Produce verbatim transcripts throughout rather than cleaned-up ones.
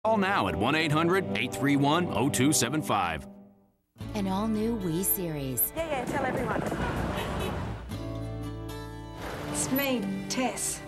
Call now at one eight hundred, eight three one, oh two seven five. An all-new Wii series. Yeah, yeah, tell everyone. It's me, Tess.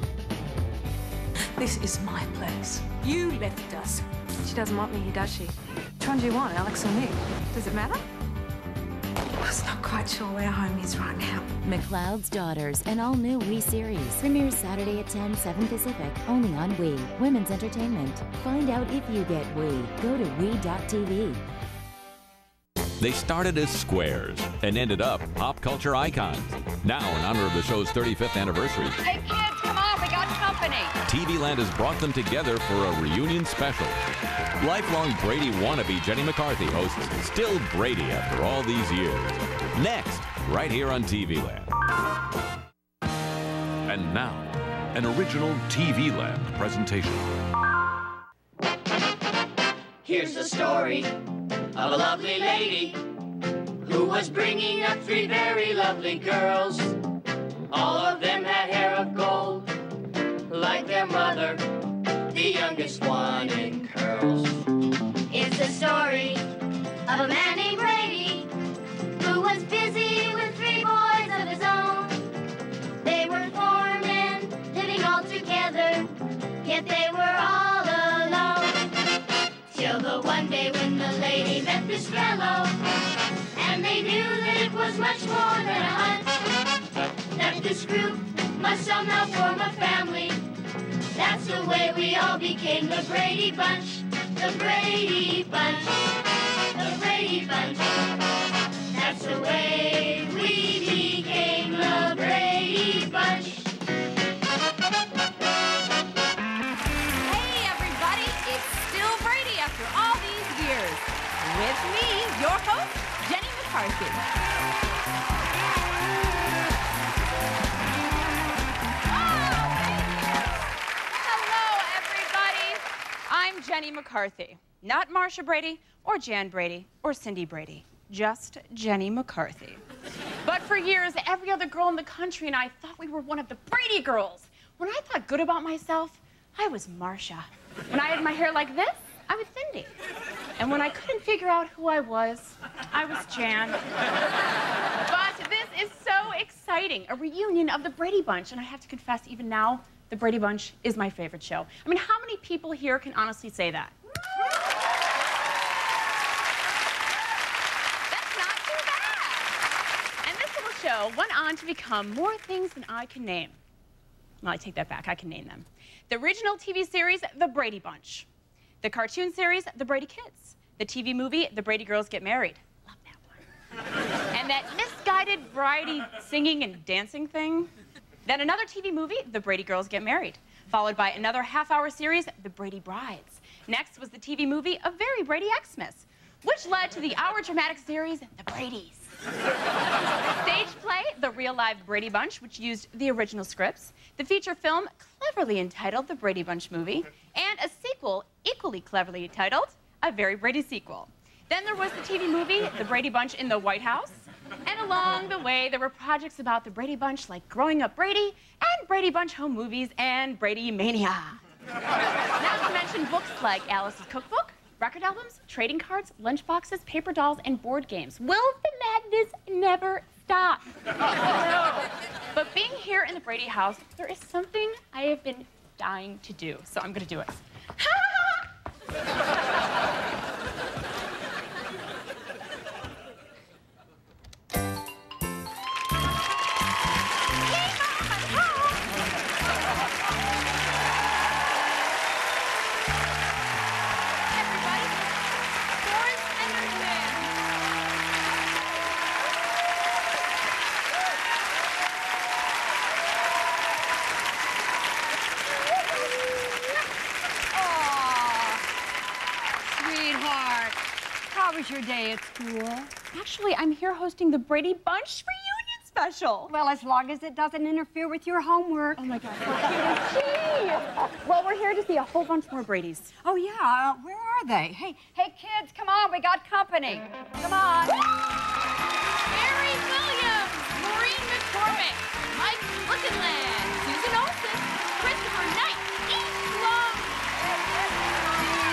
This is my place. You left us. She doesn't want me here, does she? Which one do you want, Alex or Nick? Does it matter? I was not quite sure where home is right now. McCloud's Daughters, an all-new Wii series. Premieres Saturday at ten, seven Pacific. Only on Wii. Women's Entertainment. Find out if you get Wii. Go to Wii dot T V. They started as squares and ended up pop culture icons. Now, in honor of the show's thirty-fifth anniversary, hey kids, come on, we got company. T V Land has brought them together for a reunion special. Lifelong Brady wannabe Jenny McCarthy hosts Still Brady after all these years. Next, right here on T V Land. And now, an original T V Land presentation. Here's the story of a lovely lady who was bringing up three very lovely girls. All of them had hair of gold, like their mother, the youngest one in curls. It's the story of a man named Brady who was busy with three boys of his own. They were four men living all together, yet they were all alone. Till the one day when the lady met this fellow, and they knew that it was much more than a hunch, that this group must somehow form a family. That's the way we all became the Brady Bunch, the Brady Bunch, the Brady Bunch. That's the way we became the Brady Bunch. Hey everybody, it's Still Brady after all these years. With me, your host, Jenny McCarthy. I'm Jenny McCarthy, not Marsha Brady or Jan Brady or Cindy Brady, just Jenny McCarthy. But for years, every other girl in the country and I thought we were one of the Brady girls. When I thought good about myself, I was Marsha. When I had my hair like this, I was Cindy. And when I couldn't figure out who I was, I was Jan. But this is so exciting, a reunion of the Brady Bunch, and I have to confess, even now, the Brady Bunch is my favorite show. I mean, how many people here can honestly say that? That's not too bad. And this little show went on to become more things than I can name. Well, I take that back. I can name them. The original T V series, The Brady Bunch. The cartoon series, The Brady Kids. The T V movie, The Brady Girls Get Married. Love that one. And that misguided variety singing and dancing thing. Then another T V movie, The Brady Girls Get Married, followed by another half-hour series, The Brady Brides. Next was the T V movie, A Very Brady Xmas, which led to the hour dramatic series, The Bradys. Stage play, The Real Live Brady Bunch, which used the original scripts. The feature film, cleverly entitled The Brady Bunch Movie, and a sequel, equally cleverly titled, A Very Brady Sequel. Then there was the T V movie, The Brady Bunch in the White House. And along the way, there were projects about the Brady Bunch, like Growing Up Brady, and Brady Bunch home movies, and Brady Mania. Not to mention books like Alice's Cookbook, record albums, trading cards, lunchboxes, paper dolls, and board games. Will the madness never stop? But being here in the Brady house, there is something I have been dying to do, so I'm gonna do it. How was your day at school? Actually, I'm here hosting the Brady Bunch reunion special. Well, as long as it doesn't interfere with your homework. Oh, my God. Gee. Well, we're here to see a whole bunch more Bradys. Oh, yeah. Uh, where are they? Hey, hey, kids, come on. We got company. Come on. Mary Williams, Maureen McCormick, Mike Lookinland, Susan Olsen, Christopher Knight, East Long.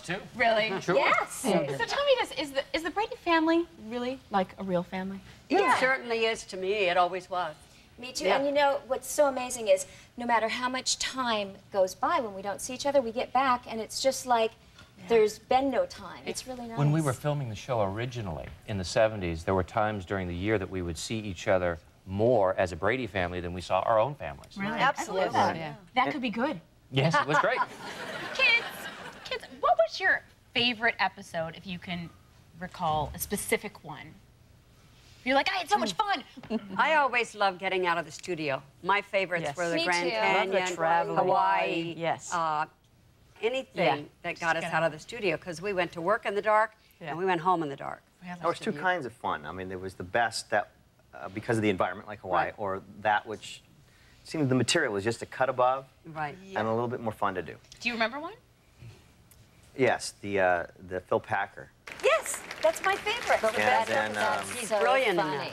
too. Really? Sure. Yes. So tell me this, is the, is the Brady family really like a real family? Yeah. It certainly is to me. It always was. Me too. Yeah. And you know, what's so amazing is no matter how much time goes by when we don't see each other, we get back and it's just like yeah. there's been no time. It's really nice. When we were filming the show originally in the seventies, there were times during the year that we would see each other more as a Brady family than we saw our own families. Really? Absolutely. That. Yeah. that could be good. Yes, it was great. Kids, kids, what was your favorite episode, if you can recall a specific one? You're like, I had so much fun. I always loved getting out of the studio. My favorites Yes. were the Me Grand too. Canyon, Love the traveling. Hawaii, Yes. uh, anything Yeah. that got us out of the studio, because we went to work in the dark Yeah. and we went home in the dark. There was two kinds of fun. I mean, there was the best that, uh, because of the environment, like Hawaii, Right. or that which seemed the material was just a cut above Right. and a little bit more fun to do. Do you remember one? Yes, the uh, the Phil Packer. Yes, that's my favorite. And That's then, um, He's so brilliant in funny.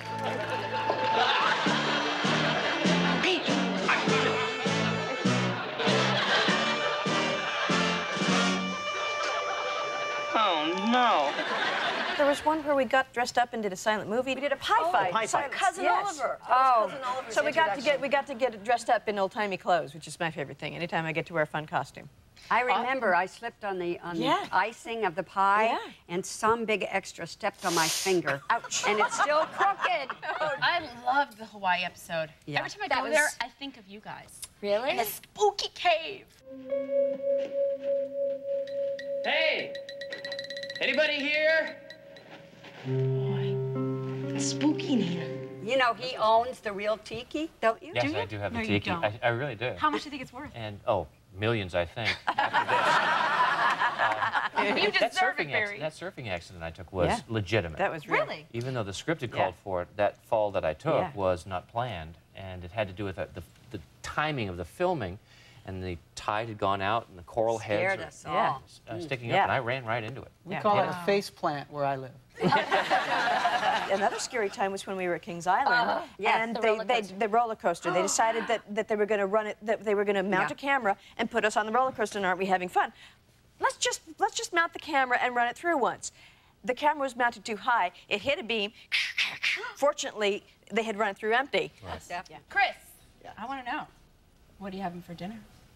Oh, no. There was one where we got dressed up and did a silent movie. We did a pie Oh, fight. pie Silent- fight. Cousin Yes. Oliver. Oh. Cousin Oliver's so we got to get we got to get dressed up in old-timey clothes, which is my favorite thing. Anytime I get to wear a fun costume. I remember I slipped on the on Yeah. the icing of the pie, Yeah. and some big extra stepped on my finger. Ouch! And it's still crooked. I loved the Hawaii episode. Yeah. Every time I That go was- there, I think of you guys. Really? In a spooky cave. Hey! Anybody here? It's spooky in here. You know, he owns the real tiki, don't you? Yes, Do you? I do have No, the you tiki. don't. I, I really do. How much do you think it's worth? And, oh, millions, I think. You that, deserve surfing it, Barry. acc- that surfing accident I took was Yeah. legitimate. That was real. Really? Even though the script had Yeah. called for it, that fall that I took Yeah. was not planned, and it had to do with the, the, the timing of the filming, and the tide had gone out, and the coral Scared heads us were all. uh, sticking Yeah. up, and I ran right into it. We Yeah. call it Yeah. a face plant where I live. Another scary time was when we were at Kings Island, Uh-huh. Yes, and the they, roller they coaster. the roller coaster. They decided that that they were going to run it. That they were going to mount Yeah. a camera and put us on the roller coaster. And aren't we having fun? Let's just let's just mount the camera and run it through once. The camera was mounted too high. It hit a beam. Fortunately, they had run it through empty. Yeah. Chris, I want to know, what are you having for dinner?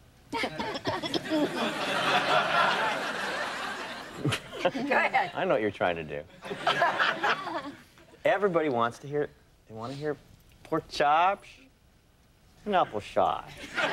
Go ahead. I know what you're trying to do. Everybody wants to hear, they want to hear pork chops and apple shot.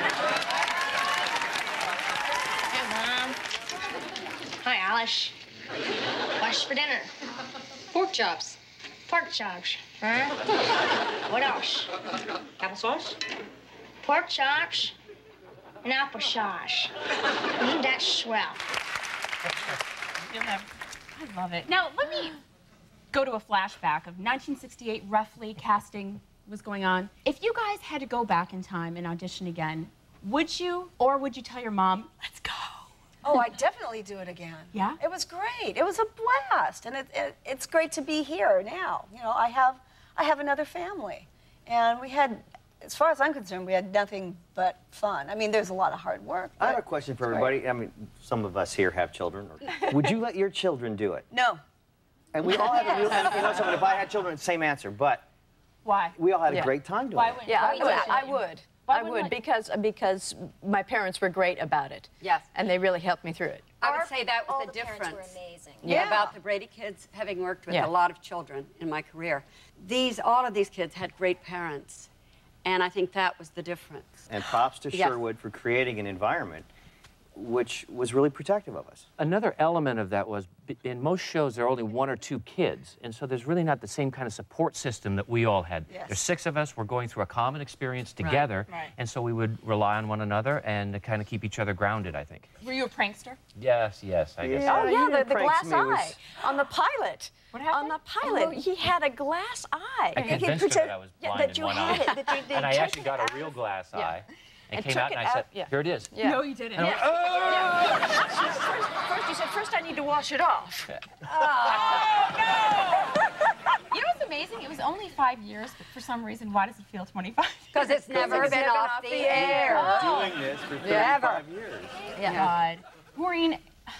Hey, Mom. Hi, Alice. What's for dinner? Pork chops. Pork chops, huh? What else? Applesauce? Pork chops and applesauce. Mm, that's swell. You'll never. I love it. Now, let me go to a flashback of nineteen sixty-eight, roughly, casting was going on. If you guys had to go back in time and audition again, would you, or would you tell your mom, let's go? Oh, I'd definitely do it again. Yeah? It was great. It was a blast, and it, it, it's great to be here now. You know, I have, I have another family, and we had, as far as I'm concerned, we had nothing but fun. I mean, there's a lot of hard work. I have a question for everybody. I mean, some of us here have children. Would you let your children do it? No. And we all have a real, you know something, if I had children, same answer, but Why? we all had Yeah. a great time doing Why it. wouldn't Yeah, I why would. wouldn't I you? would. Why I wouldn't would you? because because my parents were great about it. Yes. And they really helped me through it. I would say that was All the the parents difference. were amazing. Yeah. Yeah. About the Brady kids, having worked with Yeah. a lot of children in my career. These, all of these kids had great parents, and I think that was the difference. And props to Yes. Sherwood for creating an environment which was really protective of us. Another element of that was, b- in most shows, there are only one or two kids, and so there's really not the same kind of support system that we all had. Yes. There's six of us, we're going through a common experience together, right. and so we would rely on one another and to kind of keep each other grounded, I think. Were you a prankster? Yes, yes, I guess. Oh, you yeah, the, didn't the prank glass me, it was- eye on the pilot. What On happened? the pilot, he had a glass eye. I And he convinced her pretend- that I was yeah, blind that in you one had eye. it, that you- they And I took actually it got out. a real glass Yeah. eye. And, And came took out it and I said, out, yeah. here it is. Yeah. No, you didn't. And I went, "Oh!" First, he said, first I need to wash it off. You know what's amazing? It was only five years, but for some reason, why does it feel twenty-five? Because it's never it's been never off the air. Doing this for Yeah. thirty-five years. Yeah. God. Maureen,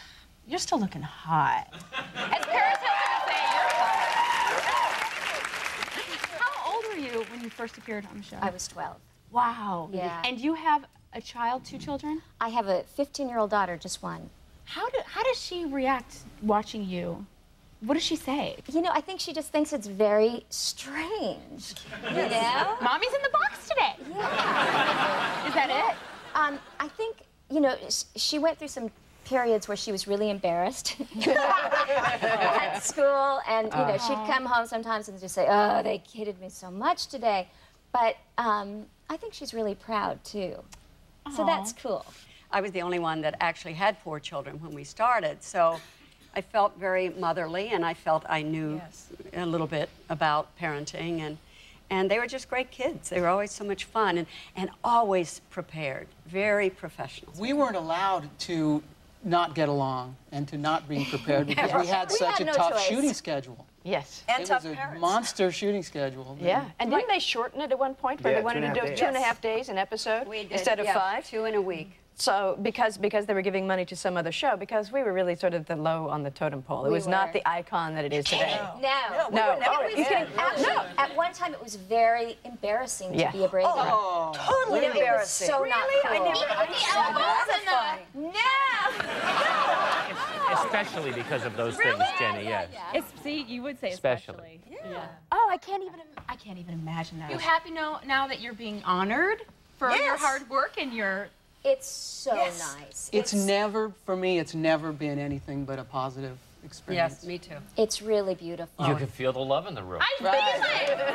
you're still looking hot. As Paris Hilton would say, you're hot. How old were you when you first appeared on the show? I was twelve. Wow. Yeah. And you have a child, two children? I have a fifteen-year-old daughter, just one. How, do, how does she react watching you? What does she say? You know, I think she just thinks it's very strange. You know? Mommy's in the box today. Yeah. Is that it? Um, I think, you know, sh she went through some periods where she was really embarrassed at school, and, you know, she'd come home sometimes and just say, oh, they kidded me so much today. But um, I think she's really proud, too. So that's cool. I was the only one that actually had four children when we started, so I felt very motherly, and I felt I knew yes. a little bit about parenting, and and they were just great kids. They were always so much fun, and, and always prepared, very professional. We weren't allowed to not get along and to not be prepared because we had We such had a no tough choice. shooting schedule. Yes. And it was a parents. monster shooting schedule. Yeah. And didn't they shorten it at one point where Yeah, they wanted to do days. two and a Yes. half days an episode We did, instead of yeah, five? two in a week. So because because they were giving money to some other show, because we were really sort of the low on the totem pole. It We was not were. the icon that it is today. No. No, we no. were never Oh, even- he's getting- Actually, no. at one time it was very embarrassing Yeah. to be a Brady. Oh, totally You know, embarrassing. It was so not Really? cool. I never Even understood that. the elbows and the... No! Especially because of those things, Jenny, yes. It's, see, you would say Especially. especially. Yeah. Oh, I can't even. I can't even imagine that. You happy now, now that you're being honored for your Yes. hard work and your? It's so Yes. nice. It's, never, for me, it's never been anything but a positive experience. Yes, me too. It's really beautiful. You can feel the love in the room. I feel it.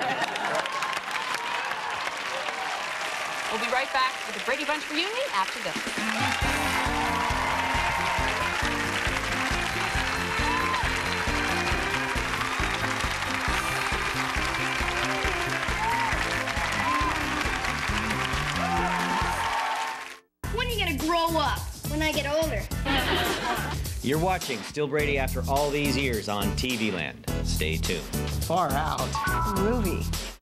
We'll be right back with the Brady Bunch reunion after this. When are you gonna grow up? When I get older. You're watching Still Brady after all these years on T V Land. Stay tuned. Far out. Movie.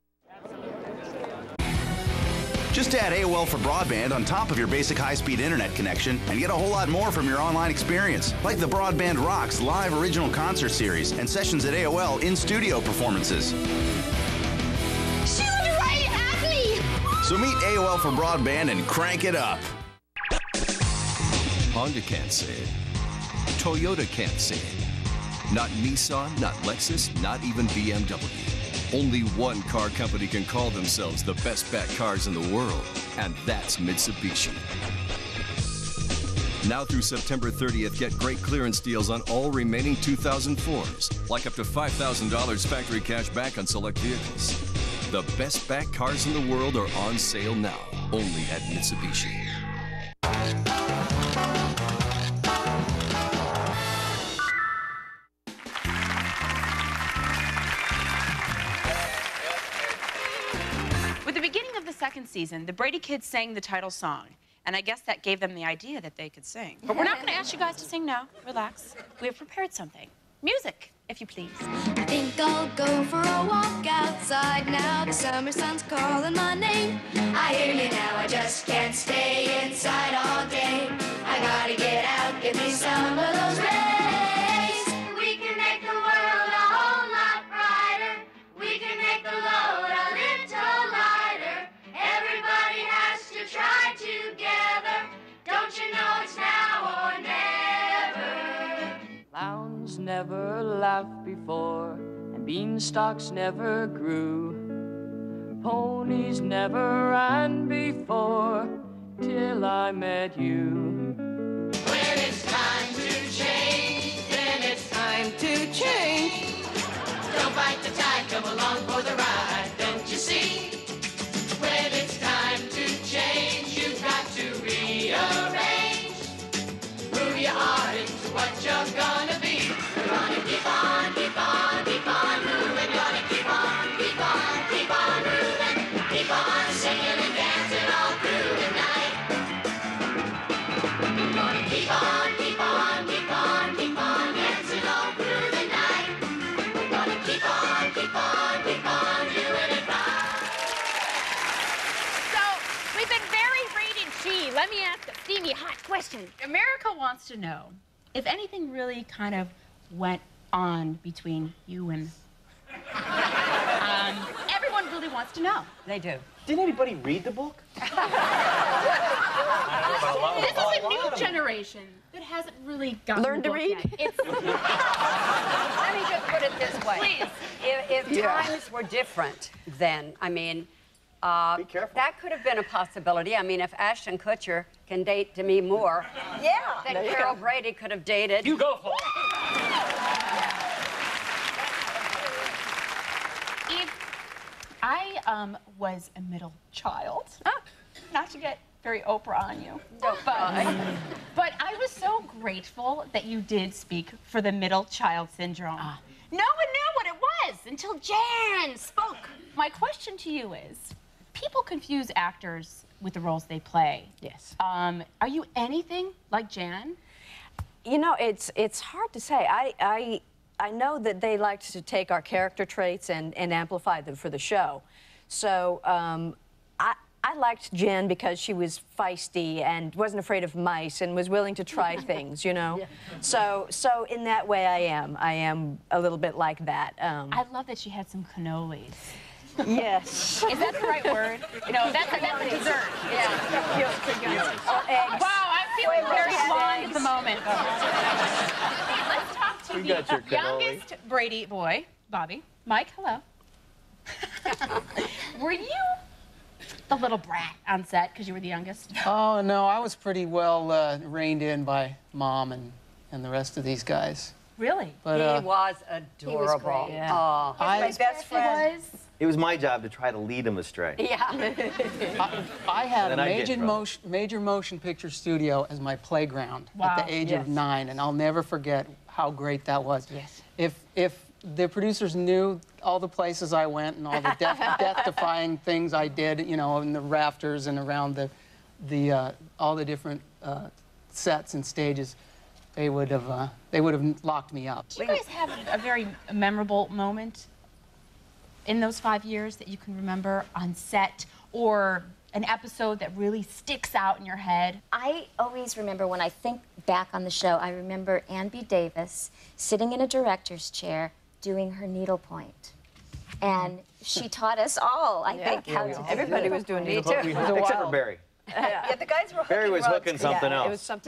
Just add A O L for broadband on top of your basic high-speed internet connection and get a whole lot more from your online experience, like the Broadband Rocks live original concert series and sessions at A O L in-studio performances. She was right at me! So meet A O L for broadband and crank it up. Honda can't say it. Toyota can't say it. Not Nissan, not Lexus, not even B M W. Only one car company can call themselves the best back cars in the world, and that's Mitsubishi. Now through September thirtieth, get great clearance deals on all remaining two thousand fours, like up to five thousand dollars factory cash back on select vehicles. The best back cars in the world are on sale now, only at Mitsubishi. With the beginning of the second season, the Brady kids sang the title song. And I guess that gave them the idea that they could sing. But we're not going to ask you guys to sing now. Relax. We have prepared something. Music, if you please. I think I'll go for a walk outside now. The summer sun's calling my name. I hear you now, I just can't stay inside all day. I gotta get out, give me some of those rays. We can make the world a whole lot brighter. We can make the load a little lighter. Everybody has to try together. Don't you know it's now or never? Clowns never laughed before, and beanstalks never grew. Ponies never ran before, till I met you. When it's time to change, then it's time to change. Don't bite the tide, come along for the ride, don't you see? When it's time to change, you've got to rearrange who you are into what you're gonna be. We're gonna keep on, keep on, keep on moving. Gonna keep on, keep on, keep on moving. Keep on singing and dancing all through the night. We're gonna keep on, keep on, keep on, keep on dancing all through the night. We're gonna keep on, keep on, keep on doing it right. So, we've been very rated G. Let me ask a steamy, hot question. America wants to know, if anything really kind of went on between you and... um, everyone really wants to know. They do. Didn't anybody read the book? This is a new generation that hasn't really gotten Learned the to book read? yet. It's... Let me just put it this way. Please. If, if Yeah. times were different then, I mean, uh, that could have been a possibility. I mean, if Ashton Kutcher can date Demi Moore, Yeah. then There you Carol go. Brady could have dated. You go for it. If I um, was a middle child, not to get very Oprah on you, but, but I was so grateful that you did speak for the middle child syndrome. Ah. No one knew what it was until Jan spoke. My question to you is, people confuse actors with the roles they play. Yes. Um, are you anything like Jan? You know, it's it's hard to say. I I I know that they liked to take our character traits and and amplify them for the show. So um, I. I liked Jen because she was feisty and wasn't afraid of mice and was willing to try things, you know. Yeah. So, so in that way, I am. I am a little bit like that. Um, I love that she had some cannolis. Yes. Is that the right word? No, that's a, that's a dessert. Yeah. Or eggs. Wow, I'm feeling very blonde at the moment. Let's talk to We the got your cannoli. youngest Brady boy, Bobby. Mike, hello. Were you the little brat on set because you were the youngest? Oh, no, I was pretty well uh, reined in by Mom and, and the rest of these guys. Really? But, he uh, was adorable. Yeah. Oh. I- My best friend. It was my job to try to lead him astray. Yeah. I, I had And a I get major in trouble. motion, major motion picture studio as my playground Wow. at the age Yes. of nine, and I'll never forget how great that was. Yes. If if the producers knew all the places I went and all the death, death-defying things I did, you know, in the rafters and around the the uh, all the different uh, sets and stages, they would have uh, they would have locked me up. Do you guys have a very memorable moment in those five years that you can remember on set, or an episode that really sticks out in your head? I always remember when I think back on the show, I remember Ann B. Davis sitting in a director's chair doing her needlepoint. And she taught us all, I Yeah. think, how Yeah, to do everybody was doing needlepoint. needlepoint. We hooked, except for Barry. Yeah, the guys were hooking Barry was ropes. hooking something yeah, else. It was something.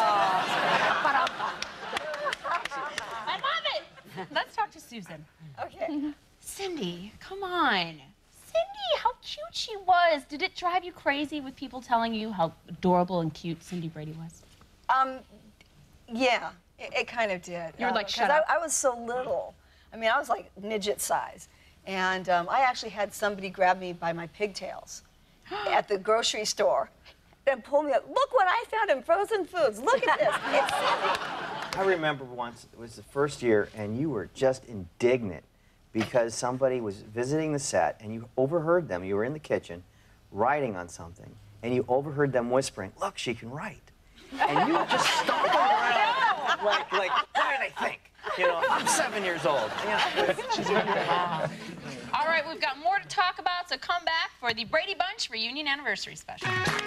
I love it! Let's talk to Susan. Okay. Cindy, come on. Cindy, how cute she was. Did it drive you crazy with people telling you how adorable and cute Cindy Brady was? Um, yeah, it, it kind of did. You were like, Uh, 'cause shut I, up. I was so little. I mean, I was like midget size. And um, I actually had somebody grab me by my pigtails at the grocery store and pull me up. Look what I found in frozen foods. Look at this. It's Cindy. I remember once, it was the first year, and you were just indignant because somebody was visiting the set, and you overheard them. You were in the kitchen writing on something, and you overheard them whispering, "Look, she can write." And you were just stomping around like, like, what did I think? You know, I'm seven years old. You know, All right, we've got more to talk about, so come back for the Brady Bunch Reunion Anniversary Special.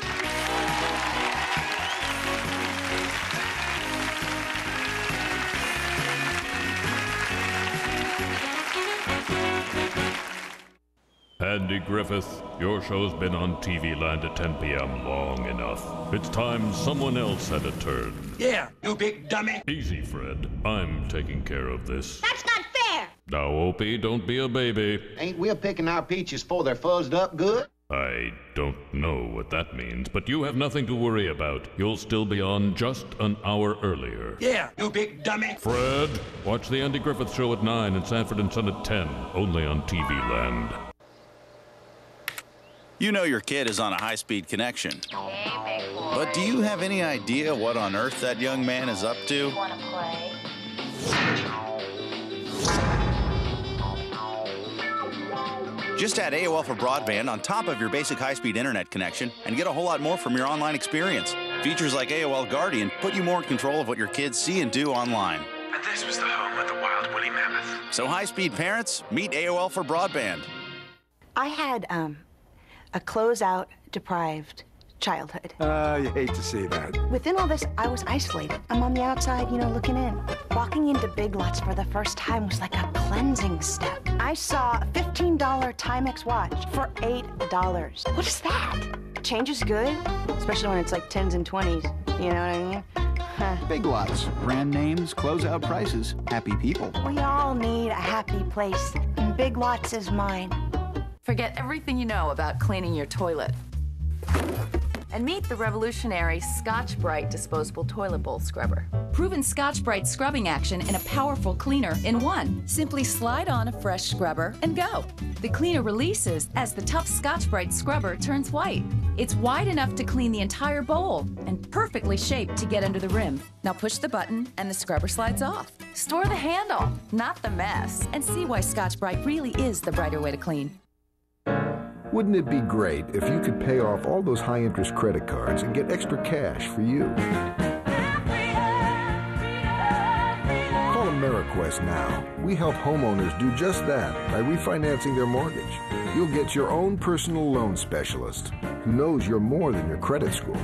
Andy Griffith, your show's been on T V Land at ten p m long enough. It's time someone else had a turn. Yeah, you big dummy. Easy, Fred. I'm taking care of this. That's not fair. Now, Opie, don't be a baby. Ain't we picking our peaches before they're fuzzed up good? I don't know what that means, but you have nothing to worry about. You'll still be on just an hour earlier. Yeah, you big dummy. Fred, watch the Andy Griffith Show at nine and Sanford and Son at ten, only on T V Land. You know your kid is on a high-speed connection. But do you have any idea what on earth that young man is up to? Want to play? Just add A O L for broadband on top of your basic high-speed internet connection and get a whole lot more from your online experience. Features like A O L Guardian put you more in control of what your kids see and do online. And this was the home of the wild woolly mammoth. So high-speed parents, meet A O L for broadband. I had um, a closeout deprived childhood. Uh, you hate to see that. Within all this, I was isolated. I'm on the outside, you know, looking in. Walking into Big Lots for the first time was like a cleansing step. I saw a fifteen dollar Timex watch for eight dollars. What is that? Change is good, especially when it's like tens and twenties. You know what I mean? Huh. Big Lots. Brand names, closeout prices, happy people. We all need a happy place, and Big Lots is mine. Forget everything you know about cleaning your toilet. And meet the revolutionary Scotch-Brite disposable toilet bowl scrubber. Proven Scotch-Brite scrubbing action in a powerful cleaner in one. Simply slide on a fresh scrubber and go. The cleaner releases as the tough Scotch-Brite scrubber turns white. It's wide enough to clean the entire bowl and perfectly shaped to get under the rim. Now push the button and the scrubber slides off. Store the handle, not the mess, and see why Scotch-Brite really is the brighter way to clean. Wouldn't it be great if you could pay off all those high-interest credit cards and get extra cash for you? Call AmeriQuest now. We help homeowners do just that by refinancing their mortgage. You'll get your own personal loan specialist who knows you're more than your credit score.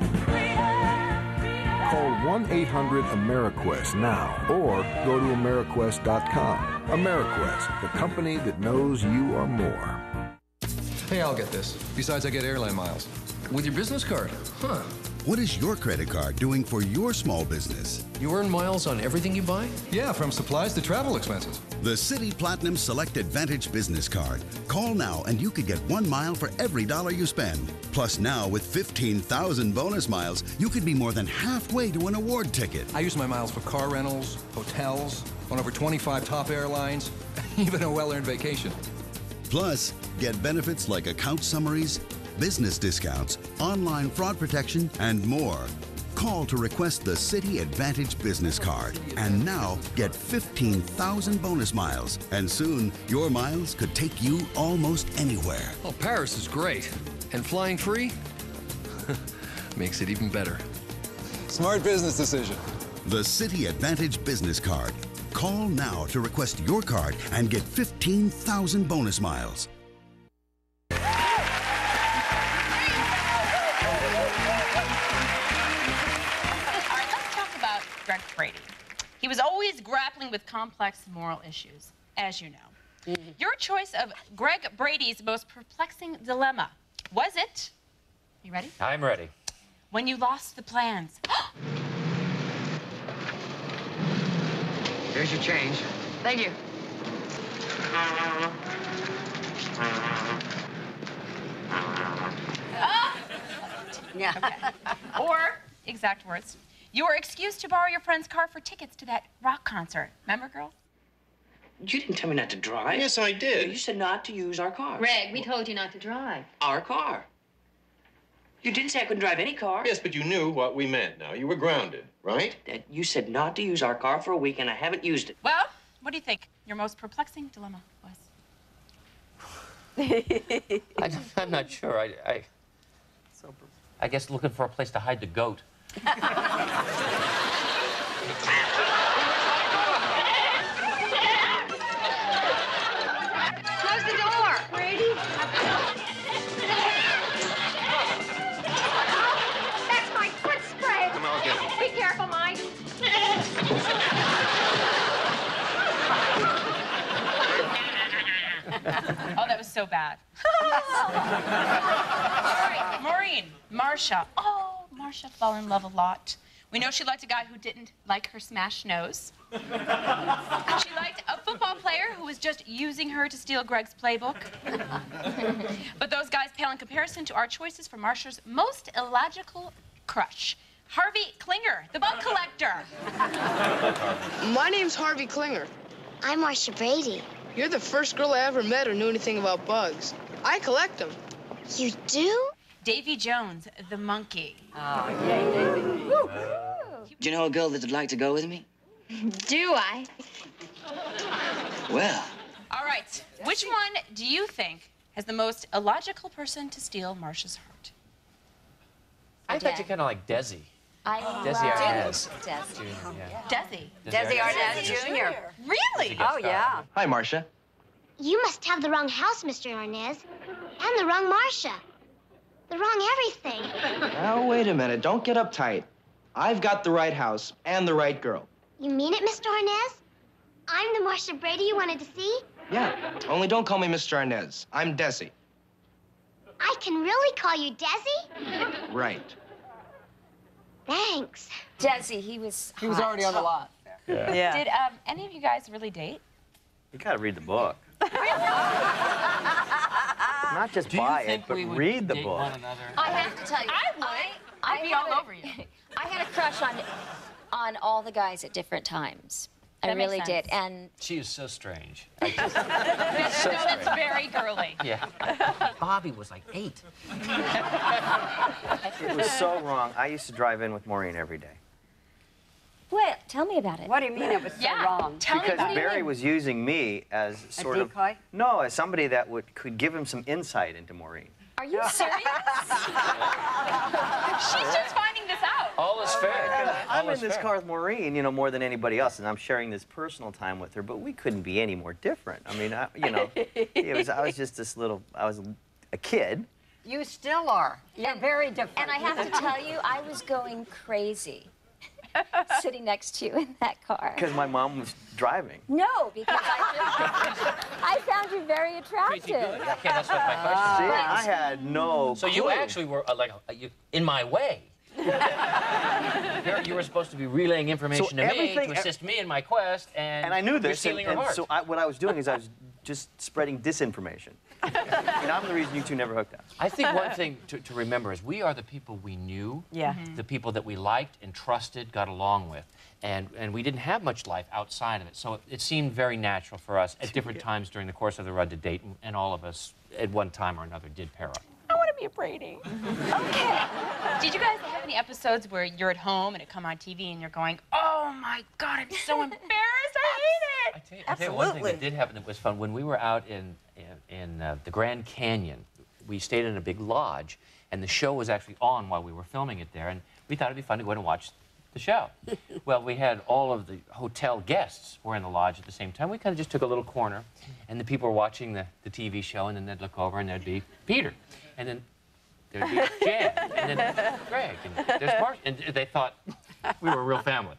Call one eight hundred AmeriQuest now or go to AmeriQuest dot com. AmeriQuest, the company that knows you are more. Hey, I'll get this. Besides, I get airline miles. With your business card? Huh. What is your credit card doing for your small business? You earn miles on everything you buy? Yeah, from supplies to travel expenses. The Citi Platinum Select Advantage Business Card. Call now and you could get one mile for every dollar you spend. Plus now, with fifteen thousand bonus miles, you could be more than halfway to an award ticket. I use my miles for car rentals, hotels, on over twenty-five top airlines, even a well-earned vacation. Plus, get benefits like account summaries, business discounts, online fraud protection, and more. Call to request the Citi Advantage Business Card. And now, get fifteen thousand bonus miles. And soon, your miles could take you almost anywhere. Oh, Paris is great. And flying free? Makes it even better. Smart business decision. The Citi Advantage Business Card. Call now to request your card and get fifteen thousand bonus miles. All right, let's talk about Greg Brady. He was always grappling with complex moral issues, as you know. Mm-hmm. Your choice of Greg Brady's most perplexing dilemma, was it, you ready? I'm ready. When you lost the plans. Here's your change. Thank you. Yeah. Okay. Or, exact words, you were excused to borrow your friend's car for tickets to that rock concert. Remember, girl? You didn't tell me not to drive. Yes, I did. You said not to use our car. Greg, we told you not to drive. Our car. You didn't say I couldn't drive any car. Yes, but you knew what we meant now. You were grounded, right? Dad, you said not to use our car for a week, and I haven't used it. Well, what do you think your most perplexing dilemma was? I, I'm not sure. I, I, I guess looking for a place to hide the goat. Close the door. Brady. That's my foot spray. Come on, get it. Be careful, Mike. Oh, that was so bad. All right, Maureen, Marcia. Oh, Marcia fell in love a lot. We know she liked a guy who didn't like her smashed nose. She liked a football player who was just using her to steal Greg's playbook. But those guys pale in comparison to our choices for Marcia's most illogical crush. Harvey Klinger, the bug collector. My name's Harvey Klinger. I'm Marcia Brady. You're the first girl I ever met who knew anything about bugs. I collect them. You do? Davy Jones, the monkey. Oh, yay, Davy. Do you know a girl that'd like to go with me? Do I? Well. All right, which one do you think has the most illogical person to steal Marcia's heart? I thought you kind of like Desi. I Desi love Arnaz. Desi. Yeah. Desi. Desi Arnaz Junior Really? Oh, yeah. Hi, Marcia. You must have the wrong house, Mister Arnaz, and the wrong Marcia. The wrong everything. Now, wait a minute. Don't get uptight. I've got the right house and the right girl. You mean it, Mister Arnaz? I'm the Marcia Brady you wanted to see? Yeah, only don't call me Mister Arnaz. I'm Desi. I can really call you Desi? Right. Thanks. Desi, he was He was already on the lot. Yeah. Yeah. Did um, any of you guys really date? You gotta read the book. Not just Do you buy it, think but we would read the date book. one another? I have to tell you. I would. I, I'd be had all a- over you. I had a crush on on all the guys at different times. I That makes really did. sense. And She is so strange. I just, That's, so no, that's strange. very girly. Yeah. Bobby was like eight. It was so wrong. I used to drive in with Maureen every day. what? Tell me about it. What do you mean it was so Yeah. wrong? Tell me Because about Barry it. was using me as sort of decoy? no, as somebody that would could give him some insight into Maureen. Are you serious? She's just finding this out. All is fair. I'm All in is this fair. car with Maureen, you know, more than anybody else, and I'm sharing this personal time with her. But we couldn't be any more different. I mean, I, you know, it was. I was just this little. I was a kid. You still are. You're very different. And I have to tell you, I was going crazy sitting next to you in that car. Because my mom was driving. No, because I just I found you very attractive. Pretty good. Okay, that's what my question See, is. I had no. So you clue. actually were uh, like uh, you, in my way. You're- you were supposed to be relaying information So to me everything- to assist me in my quest, and And I knew you're this, and, stealing her and heart. so I, what I was doing is I was just spreading disinformation. And I'm the reason you two never hooked up. I think one thing to, to remember is we are the people we knew, Yeah. Mm-hmm. the people that we liked and trusted, got along with, and and we didn't have much life outside of it. So it, it seemed very natural for us at different times during the course of the run to date, and, and all of us at one time or another did pair up. I want to be a Brady. Okay. Did you guys have any episodes where you're at home and it come on T V and you're going, oh my God, I'm so embarrassed, I hate it. I tell you, I tell you one thing that did happen that was fun. When we were out in in, in uh, the Grand Canyon, we stayed in a big lodge, and the show was actually on while we were filming it there, and we thought it'd be fun to go in and watch the show. Well, we had all of the hotel guests were in the lodge at the same time. We kind of just took a little corner, and the people were watching the, the T V show, and then they'd look over, and there'd be Peter, and then there'd be Jan, and then Greg, and there's Mark, and they thought we were a real family.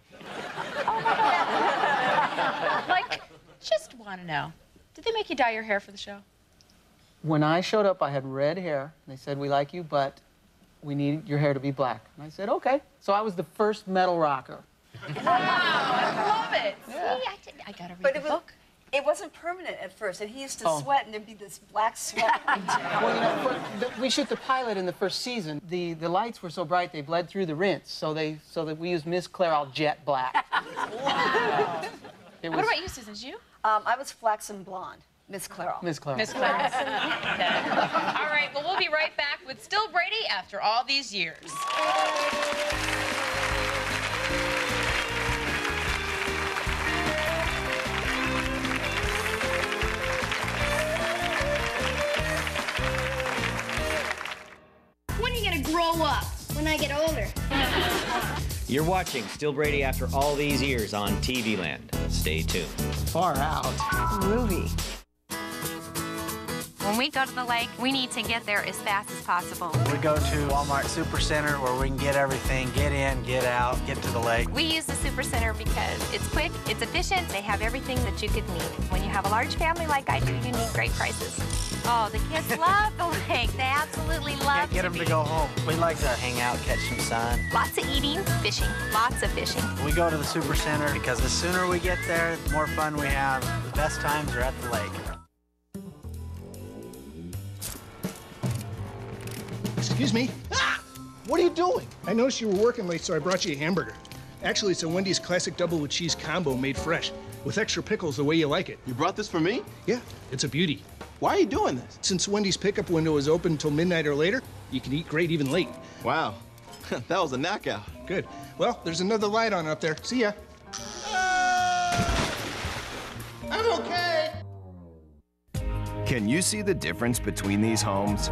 Like, just want to know, did they make you dye your hair for the show? When I showed up, I had red hair. They said, we like you, but we need your hair to be black. And I said, okay. So I was the first metal rocker. Wow, I love it. Yeah. See, I, did, I gotta read But the it was, book. it wasn't permanent at first, and he used to Oh. sweat, and there'd be this black sweat. Well, you know, for, the, we shoot the pilot in the first season. The the lights were so bright they bled through the rinse, so they so that we used Miss Clairol jet black. Wow. It What was about you, Susan? Did you? Um, I was flaxen blonde, Miss Clairol. Miss Clairol. Miss Clarence. All right, well, we'll be right back with Still Brady after all these years. When are you gonna grow up? When I get older. You're watching Still Brady after all these years on T V Land. Stay tuned. Far out. Movie. When we go to the lake, we need to get there as fast as possible. We go to Walmart Supercenter where we can get everything, get in, get out, get to the lake. We use the Supercenter because it's quick, it's efficient, they have everything that you could need. When you have a large family like I do, you need great prices. Oh, the kids love the lake. They absolutely love Can't get to them be. to go home. We like to hang out, catch some sun. Lots of eating, fishing, lots of fishing. We go to the Supercenter because the sooner we get there, the more fun we have. The best times are at the lake. Excuse me? Ah! What are you doing? I noticed you were working late, so I brought you a hamburger. Actually, it's a Wendy's classic double with cheese combo made fresh, with extra pickles the way you like it. You brought this for me? Yeah, it's a beauty. Why are you doing this? Since Wendy's pickup window is open until midnight or later, you can eat great even late. Wow, that was a knockout. Good. Well, there's another light on up there. See ya. I'm okay. Can you see the difference between these homes?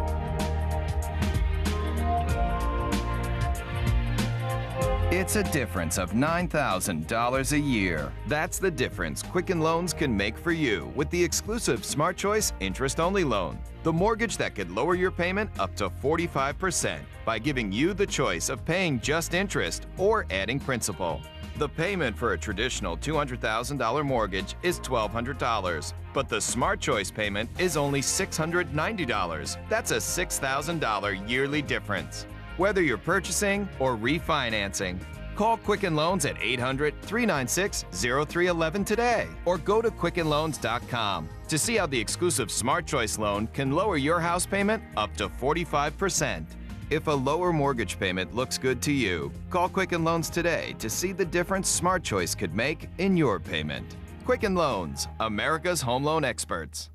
It's a difference of nine thousand dollars a year. That's the difference Quicken Loans can make for you with the exclusive Smart Choice interest-only loan. The mortgage that could lower your payment up to forty-five percent by giving you the choice of paying just interest or adding principal. The payment for a traditional two hundred thousand dollar mortgage is twelve hundred dollars, but the Smart Choice payment is only six hundred ninety dollars. That's a six thousand dollar yearly difference. Whether you're purchasing or refinancing, call Quicken Loans at eight hundred, three nine six, zero three one one today or go to quicken loans dot com to see how the exclusive Smart Choice loan can lower your house payment up to forty-five percent. If a lower mortgage payment looks good to you, call Quicken Loans today to see the difference Smart Choice could make in your payment. Quicken Loans, America's home loan experts.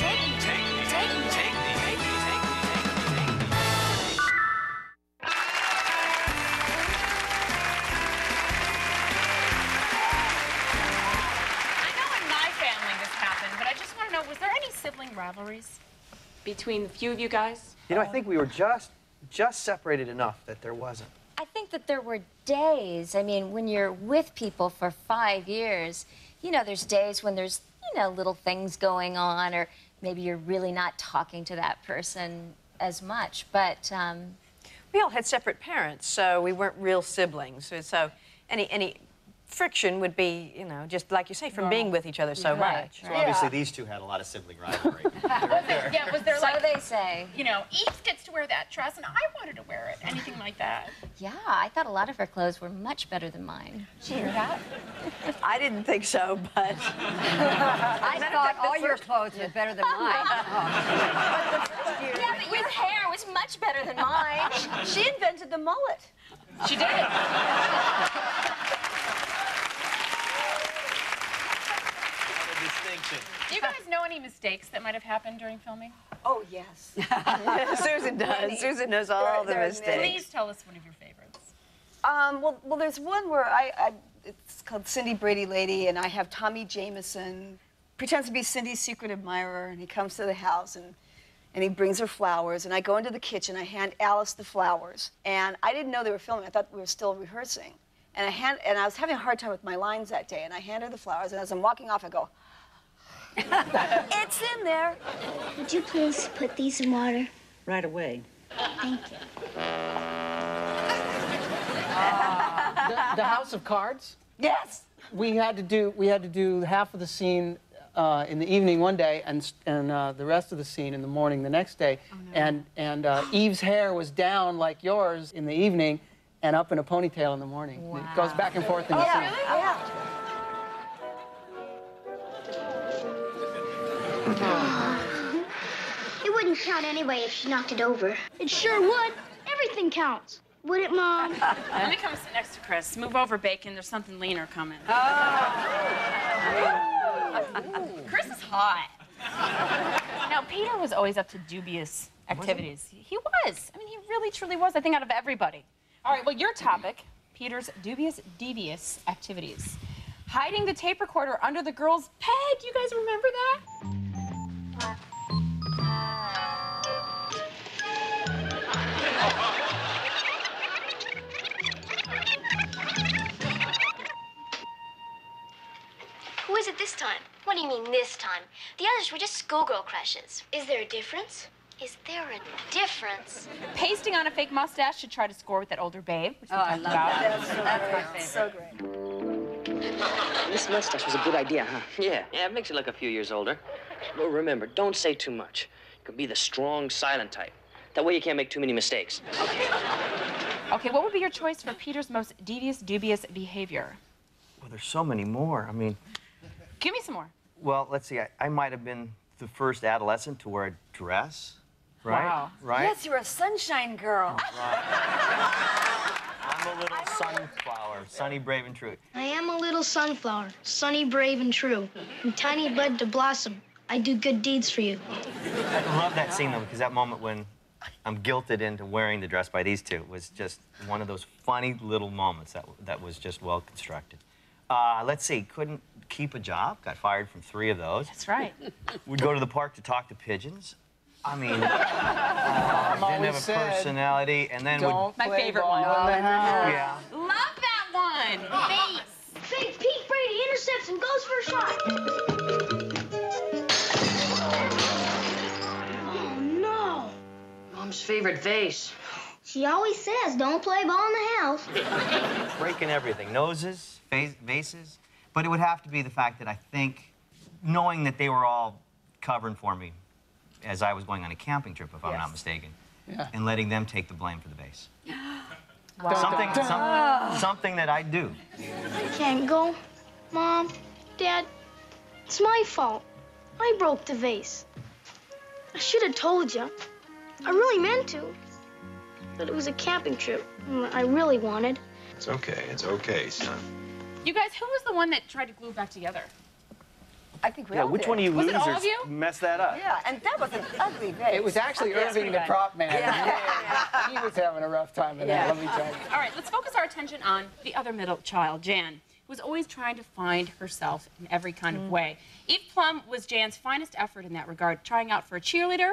Was there any sibling rivalries between the few of you guys? You know, I think we were just, just separated enough that there wasn't. I think that there were days, I mean, when you're with people for five years, you know, there's days when there's, you know, little things going on, or maybe you're really not talking to that person as much, but... Um... We all had separate parents, so we weren't real siblings. So, so any, any friction would be, you know, just like you say, from being with each other so Right, much. So obviously these two had a lot of sibling rivalry. Yeah, was there So like... they say. You know, Eve gets to wear that dress, and I wanted to wear it. Anything like that? Yeah, I thought a lot of her clothes were much better than mine. Did you hear that? I didn't think so, but... I thought all your clothes were better than mine. Yeah, but your hair was much better than mine. She invented the mullet. She did. Do you guys know any mistakes that might have happened during filming? Oh, yes. Susan does. Susan knows all the There- there are mistakes. Please tell us one of your favorites. Um, well, well, there's one where I, I, it's called Cindy Brady Lady, and I have Tommy Jameson pretends to be Cindy's secret admirer, and he comes to the house, and, and he brings her flowers, and I go into the kitchen, I hand Alice the flowers, and I didn't know they were filming. I thought we were still rehearsing, and I hand, and I was having a hard time with my lines that day, and I hand her the flowers, and as I'm walking off, I go, it's in there. Would you please put these in water? Right away. Thank you. the, the House of Cards? Yes. We had to do we had to do half of the scene uh, in the evening one day, and and uh, the rest of the scene in the morning the next day. Oh, no. And and uh, Eve's hair was down like yours in the evening, and up in a ponytail in the morning. Wow. It goes back and forth in the Oh, scene. yeah. Yeah. It wouldn't count anyway if she knocked it over. It sure would. Everything counts. Would it, Mom? Let me come sit next to Chris. Move over, Bacon. There's something leaner coming. Chris is hot. Now, Peter was always up to dubious activities. He was. I mean, he really, truly was, I think, out of everybody. All right, well, your topic, Peter's dubious, devious activities. Hiding the tape recorder under the girl's bed. You guys remember that? Who is it this time? What do you mean this time? The others were just schoolgirl crushes. Is there a difference? Is there a difference? Pasting on a fake mustache to try to score with that older babe, which we Oh, I talked love about. that. That's so That's great. my favorite. So great. This mustache was a good idea, huh? Yeah, yeah, it makes you look a few years older. Well, remember, don't say too much. You can be the strong, silent type. That way you can't make too many mistakes. Okay, what would be your choice for Peter's most devious, dubious behavior? Well, there's so many more. I mean, Give me some more. well, let's see. I, I might have been the first adolescent to wear a dress, right? Wow. Right? Yes, you're a sunshine girl. I'm a little sunflower, sunny, brave, and true. I am a little sunflower, sunny, brave, and true. From tiny bud to blossom, I do good deeds for you. I love that scene, though, because that moment when I'm guilted into wearing the dress by these two was just one of those funny little moments that, that was just well constructed. Uh, let's see, couldn't keep a job, got fired from three of those. That's right. Would go to the park to talk to pigeons. I mean, uh, Mom didn't have always a said, personality, and then Don't would... My play favorite ball one. in the house. Yeah. Love that. one. Base. Big Pete Brady intercepts and goes for a shot. Oh, no. Mom's favorite vase. She always says, don't play ball in the house. Breaking everything, noses, vase- vases. But it would have to be the fact that I think, knowing that they were all covering for me as I was going on a camping trip, if I'm Yes. not mistaken, Yeah. and letting them take the blame for the vase. Wow. Something, some, Ah. something that I do. I can't go. Mom, Dad, it's my fault. I broke the vase. I should have told you. I really meant to. But it was a camping trip I really wanted. It's okay. It's okay, son. You guys, who was the one that tried to glue it back together? I think we Yeah, all which did. one of you Was it all losers of you? messed that up? Yeah, and that was an ugly vase. It was actually Yeah, Irving, pretty the bad. prop man. Yeah. He was having a rough time with Yeah. that, let me tell you. All right, let's focus our attention on the other middle child, Jan, who was always trying to find herself in every kind of way. Eve Plum was Jan's finest effort in that regard, trying out for a cheerleader.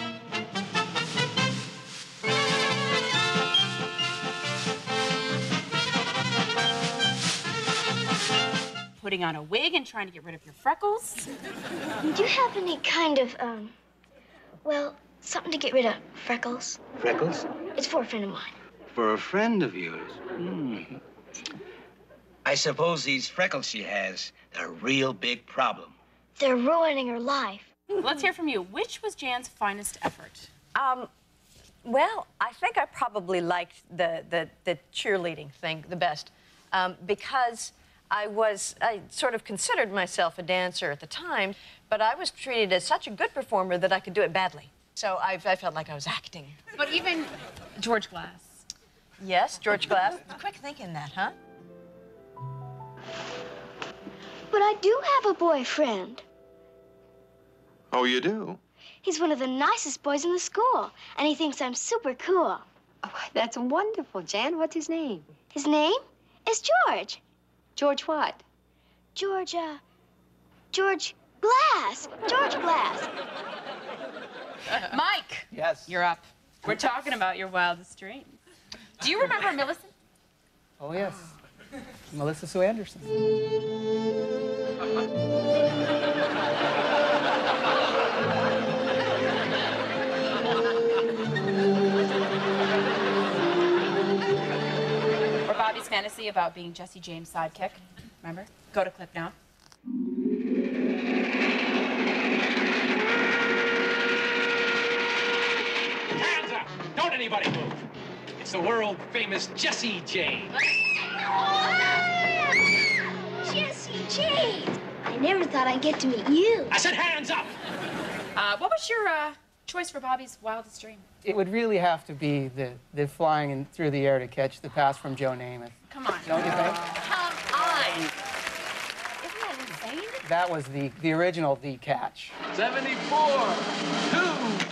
Putting on a wig and trying to get rid of your freckles. Do you have any kind of, um, well, something to get rid of freckles? Freckles? It's for a friend of mine. For a friend of yours? Hmm. I suppose these freckles she has are a real big problem. They're ruining her life. Let's hear from you. Which was Jan's finest effort? Um, well, I think I probably liked the, the, the cheerleading thing the best um, because I was, I sort of considered myself a dancer at the time, but I was treated as such a good performer that I could do it badly. So I, I felt like I was acting. But even George Glass. Yes, George Glass. Quick thinking that, huh? But I do have a boyfriend. Oh, you do? He's one of the nicest boys in the school, and he thinks I'm super cool. Oh, that's wonderful, Jan. What's his name? His name is George. George what? George, uh, George Glass. George Glass. Mike. Yes. You're up. We're talking about your wildest dreams. Do you remember Millicent? Oh, yes. Melissa Sue Anderson. Or Bobby's fantasy about being Jesse James' sidekick. Remember? Go to clip now. Hands up! Don't anybody move. It's the world famous Jesse James. Jesse James. I never thought I'd get to meet you. I said hands up! Uh, what was your uh, choice for Bobby's wildest dream? It would really have to be the, the flying in, through the air to catch the pass from Joe Namath. Come on. Don't you think? Come on. Isn't that insane? That was the, the original The Catch. seventy-four, two.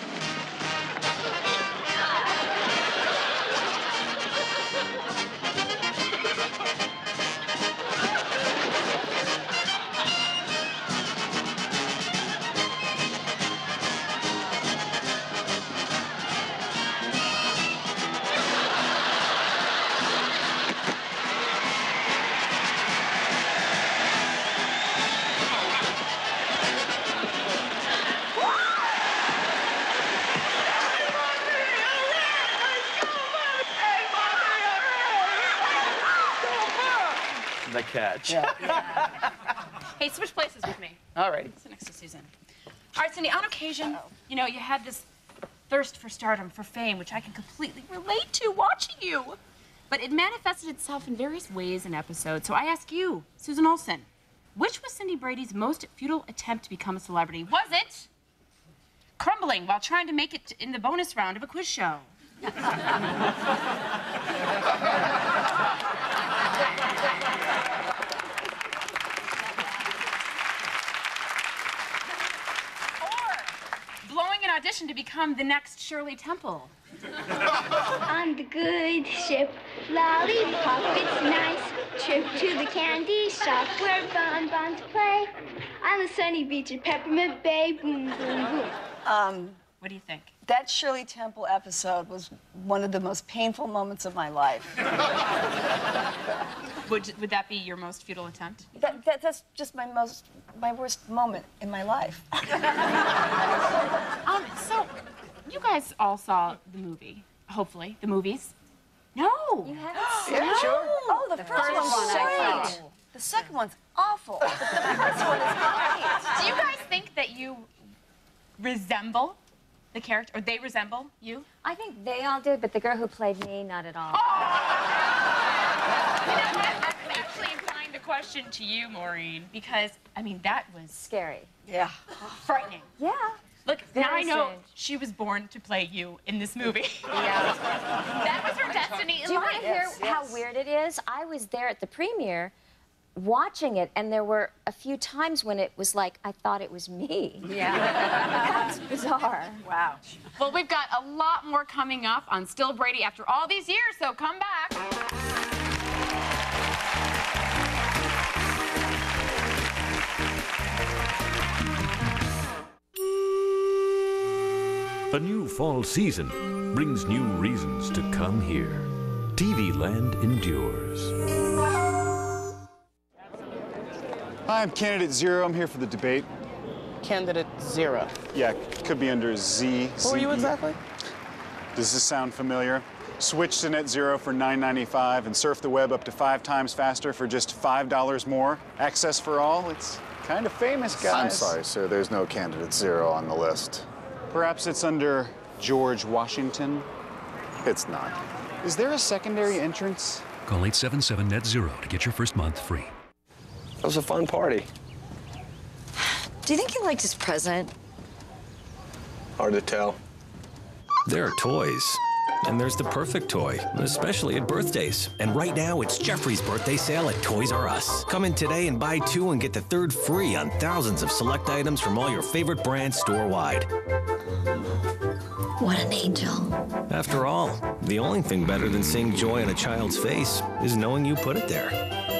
The catch. Yeah. Hey, switch places with me. All righty. Sit next to Susan. All right, Cindy, on occasion, you know, you had this thirst for stardom, for fame, which I can completely relate to watching you. But it manifested itself in various ways in episodes. So I ask you, Susan Olsen, which was Cindy Brady's most futile attempt to become a celebrity? Was it crumbling while trying to make it in the bonus round of a quiz show? Blowing an audition to become the next Shirley Temple. On the good ship, lollipop, it's nice. Trip to the candy shop where bonbons play. On the sunny beach at Peppermint Bay, boom, boom, boom. Um, what do you think? That Shirley Temple episode was one of the most painful moments of my life. Would, would that be your most futile attempt? That, that, that's just my most, my worst moment in my life. um, so, you guys all saw the movie, hopefully, the movies. No. You haven't seen Yeah, it? sure. Oh, the The first, first one's one I great. saw. The second one's awful. But the first one is great. Do you guys think that you resemble the character, or they resemble you? I think they all did, but the girl who played me, not at all. I'm actually inclined to question to you, Maureen, because, I mean, that was... Scary. Yeah. Frightening. Yeah. Look, Very now I know strange. she was born to play you in this movie. Yeah. That was her destiny in Do you life. want to hear how weird it is? I was there at the premiere watching it, and there were a few times when it was like I thought it was me. Yeah. That's bizarre. Wow. Well, we've got a lot more coming up on Still Brady after all these years, so come back. A new fall season brings new reasons to come here. T V Land endures. Hi, I'm Candidate Zero. I'm here for the debate. Candidate Zero. Yeah, could be under Z. Who are you exactly? Does this sound familiar? Switch to Net Zero for nine ninety-five and surf the web up to five times faster for just five dollars more. Access for all. It's kind of famous, guys. I'm sorry, sir. There's no Candidate Zero on the list. Perhaps it's under George Washington? It's not. Is there a secondary entrance? Call eight seven seven net zero to get your first month free. That was a fun party. Do you think he liked his present? Hard to tell. There are toys. And there's the perfect toy, especially at birthdays. And right now, it's Jeffrey's birthday sale at Toys R Us. Come in today and buy two and get the third free on thousands of select items from all your favorite brands store-wide. What an angel. After all, the only thing better than seeing joy on a child's face is knowing you put it there.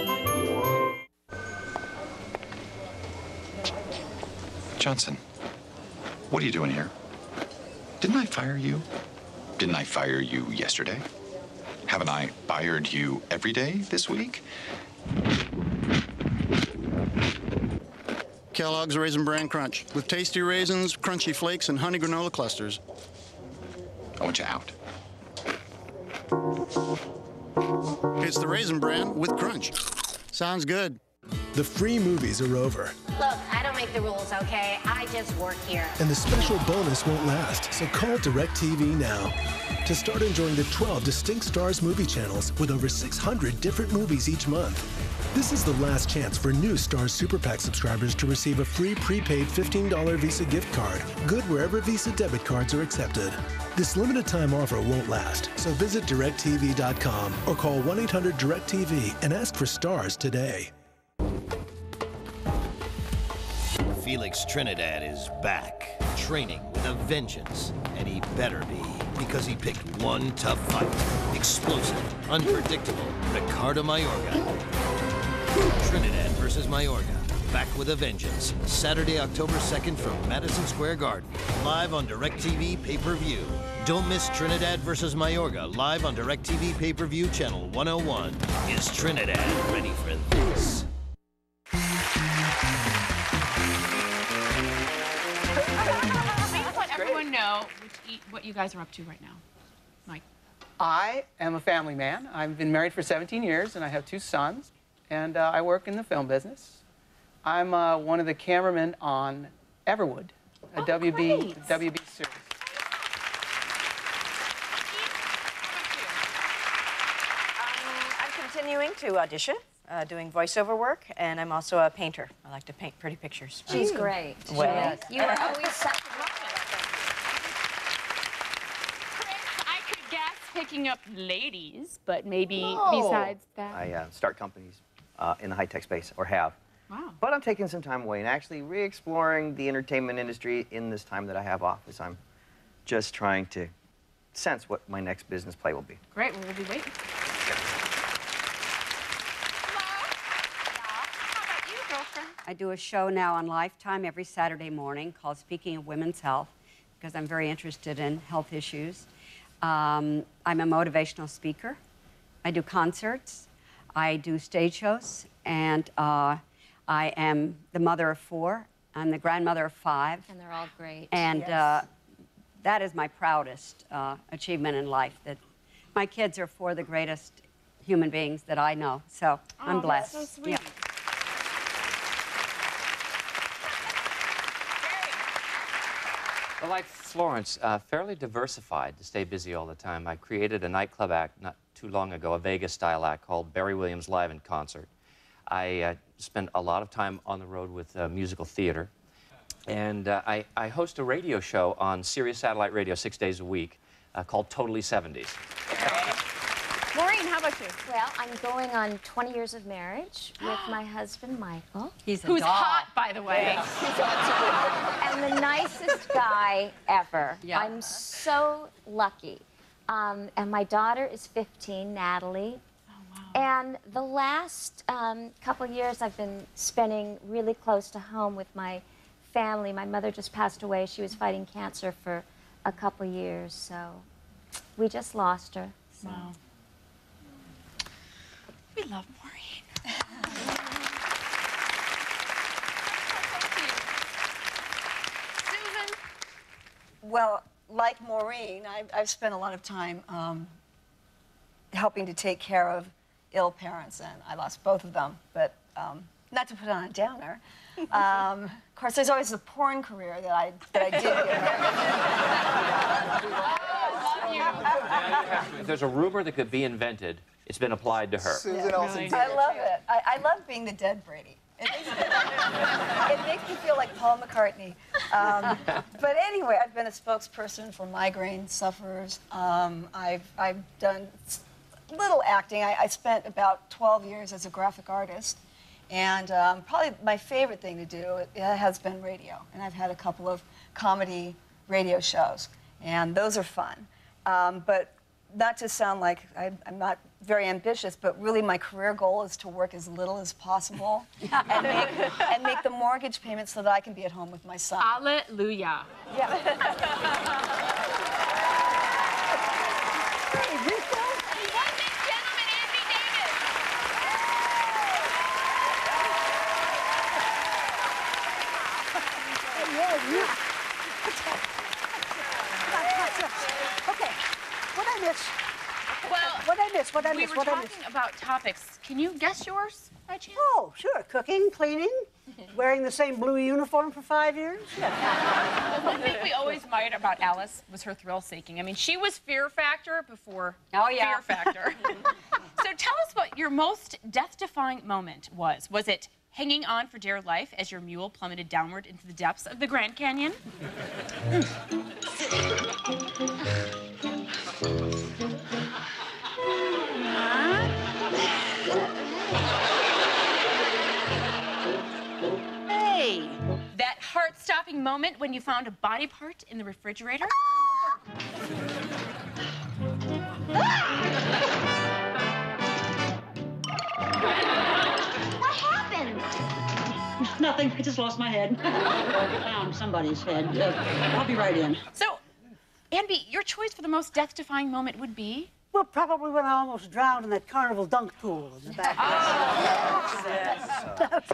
Johnson, what are you doing here? Didn't I fire you? Didn't I fire you yesterday? Haven't I fired you every day this week? Kellogg's Raisin Bran Crunch with tasty raisins, crunchy flakes, and honey granola clusters. I want you out. It's the Raisin Bran with crunch. Sounds good. The free movies are over, Look, I don't make the rules, okay? I just work here. and the special bonus won't last, so call DirecTV now to start enjoying the twelve distinct Stars movie channels with over six hundred different movies each month. This is the last chance for new Stars Super Pack subscribers to receive a free prepaid fifteen dollar Visa gift card, good wherever Visa debit cards are accepted. This limited time offer won't last, so visit direct T V dot com or call one eight hundred direct T V and ask for Stars today. Felix Trinidad is back, training with a vengeance, and he better be, because he picked one tough fight. Explosive, unpredictable, Ricardo Mayorga. Trinidad versus Mayorga, back with a vengeance. Saturday, October second from Madison Square Garden, live on DirecTV pay-per-view. Don't miss Trinidad versus Mayorga, live on DirecTV pay-per-view channel one oh one. Is Trinidad ready for this? Please let everyone know which e what you guys are up to right now. Mike. I am a family man. I've been married for seventeen years, and I have two sons, and uh, I work in the film business. I'm uh, one of the cameramen on Everwood, a Oh, W B great. W B series. I'm continuing to audition, uh, doing voiceover work, and I'm also a painter. I like to paint pretty pictures. She's great. Well, You are always such I could guess picking up ladies, but maybe No. besides that. I uh, start companies uh, in the high-tech space, or have. Wow. But I'm taking some time away and actually re-exploring the entertainment industry in this time that I have off, as I'm just trying to sense what my next business play will be. Great, well, we'll be waiting. I do a show now on Lifetime every Saturday morning called Speaking of Women's Health, because I'm very interested in health issues. Um, I'm a motivational speaker. I do concerts. I do stage shows, and uh, I am the mother of four. I'm the grandmother of five. And they're all great. And yes. uh, that is my proudest uh, achievement in life, that my kids are four of the greatest human beings that I know. So Oh, I'm blessed. that's so sweet. Yeah. Well, like Florence, uh, fairly diversified to stay busy all the time. I created a nightclub act not too long ago, a Vegas-style act called Barry Williams Live in Concert. I uh, spend a lot of time on the road with uh, musical theater. And uh, I, I host a radio show on Sirius Satellite Radio six days a week uh, called Totally seventies. Maureen, how about you? Well, I'm going on twenty years of marriage with my husband, Michael. He's a Who's doll. hot, by the way. And the nicest guy ever. Yeah. I'm so lucky. Um, and my daughter is fifteen, Natalie. Oh, wow. And the last um, couple years I've been spending really close to home with my family. My mother just passed away. She was fighting cancer for a couple years, so we just lost her. So. Wow. We love Maureen. Susan? Well, like Maureen, I've, I've spent a lot of time um, helping to take care of ill parents, and I lost both of them, but um, not to put on a downer. Um, of course, there's always the porn career that I, that I did. If there's a rumor that could be invented, it's been applied to her. Susan Olsen. I love it. I, I love being the dead Brady. It makes me, it makes me feel like Paul McCartney. Um, but anyway, I've been a spokesperson for migraine sufferers. Um, I've, I've done little acting. I, I spent about twelve years as a graphic artist. And um, probably my favorite thing to do it has been radio. And I've had a couple of comedy radio shows. And those are fun. Um, but not to sound like I, I'm not very ambitious, but really my career goal is to work as little as possible and, make, and make the mortgage payments so that I can be at home with my son. Hallelujah. Yeah. Okay, what I miss? Well, what I miss? What I we miss? were What I talking miss? about topics. Can you guess yours by chance? Oh, sure. Cooking, cleaning, wearing the same blue uniform for five years. One thing we always admired about Alice was her thrill-seeking. I mean, she was Fear Factor before oh, yeah. Fear Factor. So tell us what your most death-defying moment was. Was it hanging on for dear life as your mule plummeted downward into the depths of the Grand Canyon? Hey! That heart-stopping moment when you found a body part in the refrigerator? What happened? Nothing. I just lost my head. I found somebody's head. Uh, I'll be right in. So, Anby, your choice for the most death-defying moment would be? Well, probably when I almost drowned in that carnival dunk pool in the back. Oh, yes.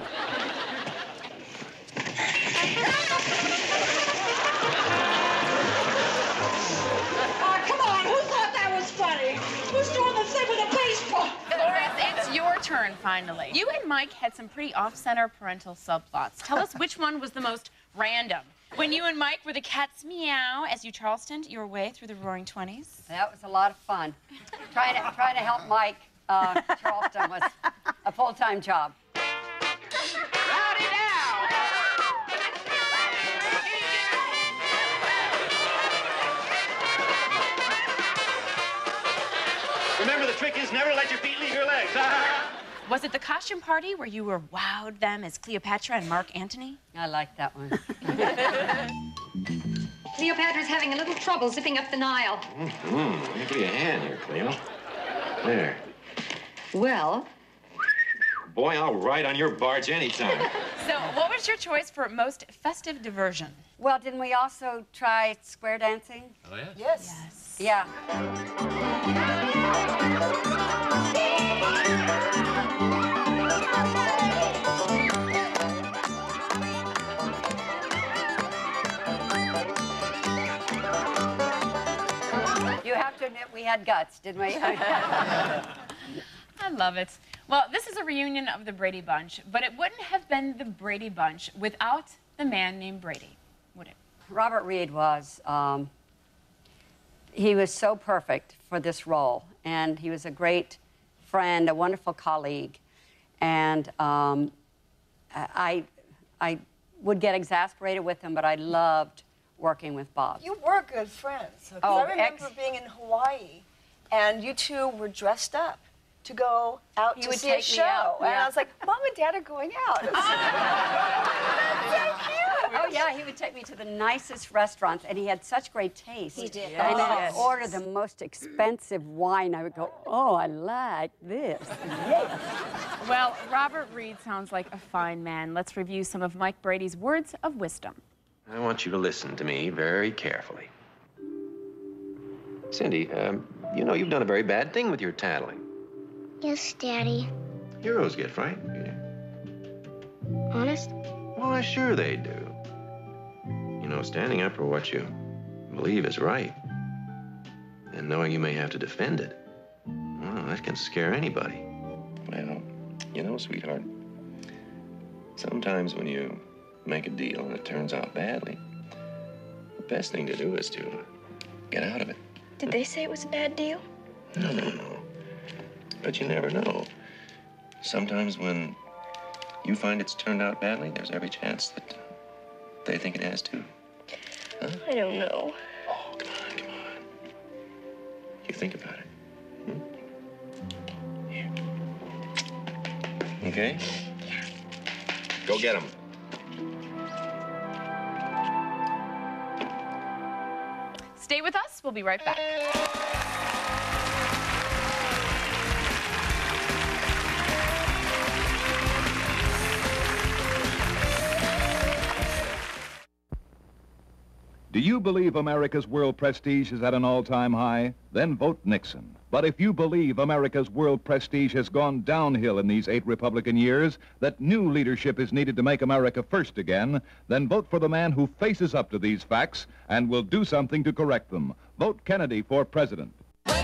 Oh, come on. Who thought that was funny? Who's doing the thing with a baseball? Florence, it's your turn, finally. You and Mike had some pretty off-center parental subplots. Tell us which one was the most random. When you and Mike were the cat's meow as you Charlestoned your way through the Roaring Twenties. That was a lot of fun. trying to trying to help Mike uh, Charleston was a full-time job. Howdy now! Remember, the trick is never let your feet leave your legs. Was it the costume party where you were wowed them as Cleopatra and Mark Antony? I like that one. Cleopatra's having a little trouble zipping up the Nile. Mm-hmm. Give me a hand here, Cleo. There. Well? Boy, I'll ride on your barge anytime. So, what was your choice for most festive diversion? Well, didn't we also try square dancing? Oh, yeah? Yes. Yes. Yeah. have to admit we had guts, didn't we? I love it. Well, this is a reunion of the Brady Bunch, but it wouldn't have been the Brady Bunch without the man named Brady, would it? Robert Reed was, um, he was so perfect for this role, and he was a great friend, a wonderful colleague, and um, I, I would get exasperated with him, but I loved working with Bob. You were good friends. 'Cause Oh, I remember ex- being in Hawaii, and you two were dressed up to go out He to would see a take me show. out, And yeah. I was like, Mom and Dad are going out. That's so cute. Oh, yeah, he would take me to the nicest restaurants, and he had such great taste. He did. And he Yes. would order the most expensive wine. I would go, oh, I like this. Yes. Well, Robert Reed sounds like a fine man. Let's review some of Mike Brady's words of wisdom. I want you to listen to me very carefully. Cindy, um, you know you've done a very bad thing with your tattling. Yes, Daddy. Heroes get frightened, Peter. Honest? Why, sure they do. You know, standing up for what you believe is right, and knowing you may have to defend it, well, that can scare anybody. Well, you know, sweetheart, sometimes when you make a deal and it turns out badly, the best thing to do is to get out of it. Did they say it was a bad deal? No, no, no. But you never know. Sometimes when you find it's turned out badly, there's every chance that they think it has too. Huh? I don't know. Oh, come on, come on. You think about it. Hmm? Here. Okay? Go get them. Stay with us. We'll be right back. Do you believe America's world prestige is at an all-time high? Then vote Nixon. But if you believe America's world prestige has gone downhill in these eight Republican years, that new leadership is needed to make America first again, then vote for the man who faces up to these facts and will do something to correct them. Vote Kennedy for president.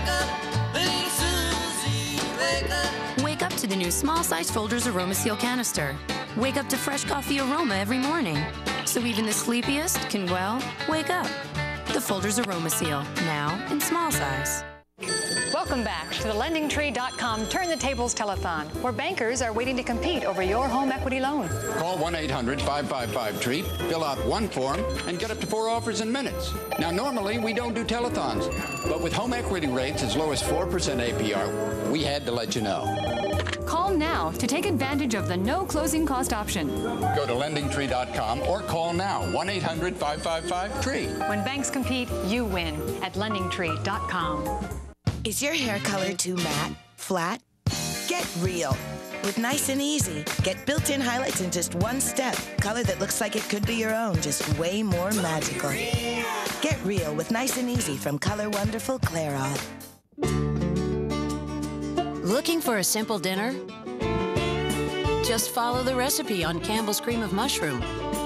Wake up to the new small-size Folgers Aroma Seal canister. Wake up to fresh coffee aroma every morning. So even the sleepiest can, well, wake up. The Folgers Aroma Seal, now in small size. Welcome back to the lending tree dot com Turn the Tables Telethon, where bankers are waiting to compete over your home equity loan. Call one eight hundred, five five five, TREAT, fill out one form, and get up to four offers in minutes. Now, normally, we don't do telethons, but with home equity rates as low as four percent A P R, we had to let you know. Call now to take advantage of the no closing cost option. Go to lending tree dot com or call now, one eight hundred, five five five, TREAT. When banks compete, you win at lending tree dot com. Is your hair color too matte, flat? Get real. With Nice and Easy, get built-in highlights in just one step. Color that looks like it could be your own, just way more magical. Get real with Nice and Easy from Color Wonderful Clairol. Looking for a simple dinner? Just follow the recipe on Campbell's Cream of Mushroom.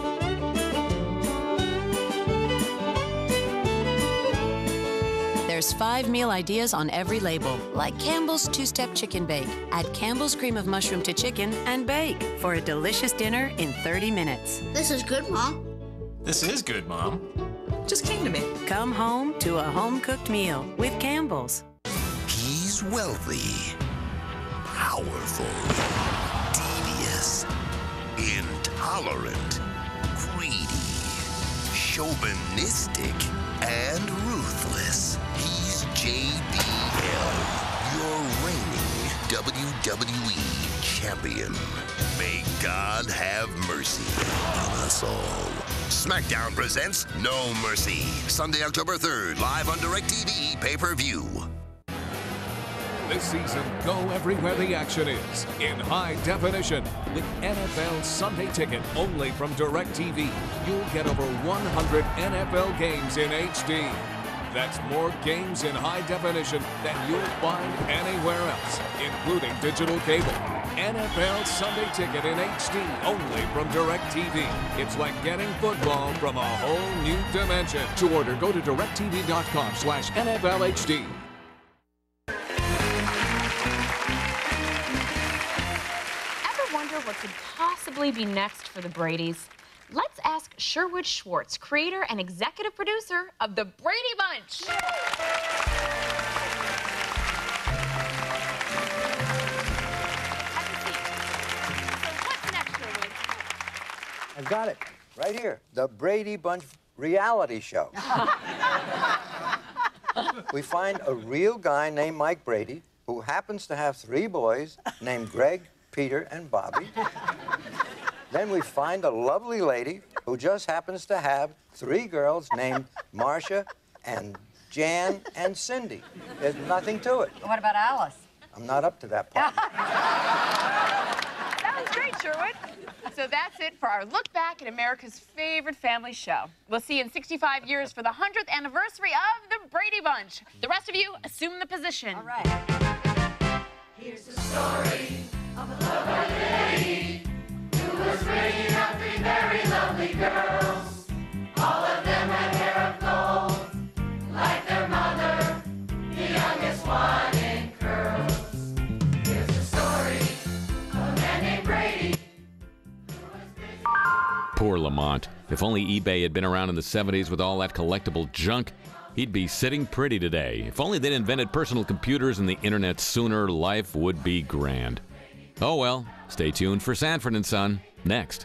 There's five meal ideas on every label, like Campbell's two-step chicken bake. Add Campbell's Cream of Mushroom to chicken and bake for a delicious dinner in thirty minutes. This is good, Mom. This is good, Mom. Just came to me. Come home to a home-cooked meal with Campbell's. He's wealthy, powerful, devious, intolerant, greedy, chauvinistic, and ruthless. He's J B L, your reigning W W E champion. May God have mercy on us all. SmackDown presents No Mercy, Sunday, October third, live on DirecTV pay-per-view. This season, go everywhere the action is in high definition with N F L Sunday Ticket only from DirecTV. You'll get over one hundred N F L games in H D. That's more games in high definition than you'll find anywhere else, including digital cable. N F L Sunday Ticket in H D, only from DirecTV. It's like getting football from a whole new dimension. To order, go to directv.com slash NFLHD. Ever wonder what could possibly be next for the Bradys? Let's ask Sherwood Schwartz, creator and executive producer of The Brady Bunch. I've got it right here. The Brady Bunch reality show. We find a real guy named Mike Brady who happens to have three boys named Greg, Peter, and Bobby. Then we find a lovely lady who just happens to have three girls named Marcia and Jan and Cindy. There's nothing to it. What about Alice? I'm not up to that part. That was great, Sherwood. So that's it for our look back at America's favorite family show. We'll see you in sixty-five years for the hundredth anniversary of the Brady Bunch. The rest of you, assume the position. All right. Here's the story of a lovely lady who was bringing up three very lovely girls. All of them had hair of gold, like their mother, the youngest one in curls. Here's the story of a man named Brady. Poor Lamont. If only eBay had been around in the seventies with all that collectible junk, he'd be sitting pretty today. If only they'd invented personal computers and the internet sooner, life would be grand. Oh well, stay tuned for Sanford and Son next.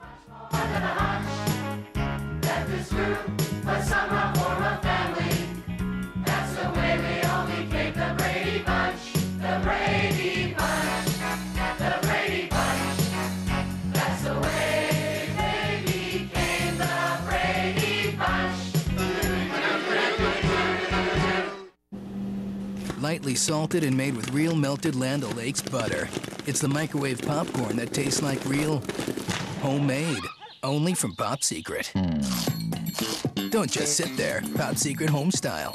That this group was somehow form a family. That's the way we all became the Brady Bunch. The Brady Bunch. The Brady Bunch. That's the way they became the Brady Bunch. Lightly salted and made with real melted Land O'Lakes butter. It's the microwave popcorn that tastes like real homemade. Only from Pop Secret. Don't just sit there. Pop Secret home style.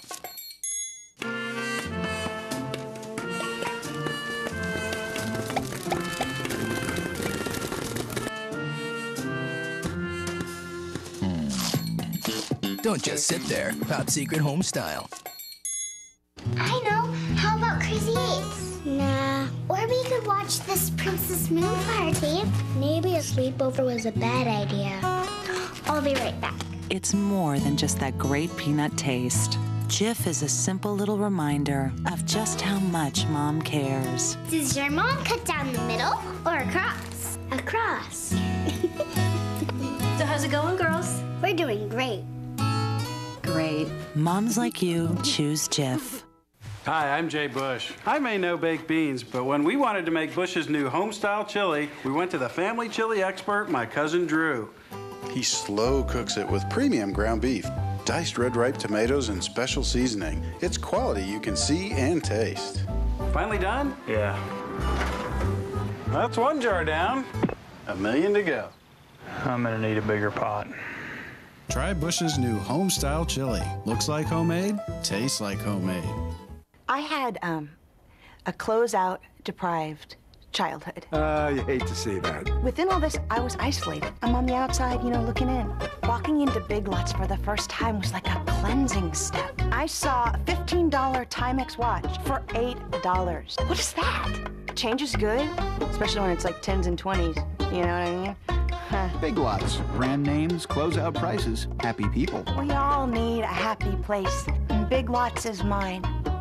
Don't just sit there. Pop Secret home style. I know. How about Crazy Eights? Nah. Or we could watch this Princess Moon party. Maybe a sleepover was a bad idea. I'll be right back. It's more than just that great peanut taste. Jif is a simple little reminder of just how much Mom cares. Does your mom cut down the middle or across? Across. So how's it going, girls? We're doing great. Great. Moms like you choose Jif. Hi, I'm Jay Bush. I may know baked beans, but when we wanted to make Bush's new home-style chili, we went to the family chili expert, my cousin Drew. He slow cooks it with premium ground beef, diced red ripe tomatoes, and special seasoning. It's quality you can see and taste. Finally done? Yeah. That's one jar down. A million to go. I'm gonna need a bigger pot. Try Bush's new home-style chili. Looks like homemade, tastes like homemade. I had um, a closeout deprived childhood. Uh, you hate to see that. Within all this, I was isolated. I'm on the outside, you know, looking in. Walking into Big Lots for the first time was like a cleansing step. I saw a fifteen dollar Timex watch for eight dollars. What is that? Change is good, especially when it's like tens and twenties. You know what I mean? Huh. Big Lots. Brand names, closeout prices, happy people. We all need a happy place, and Big Lots is mine.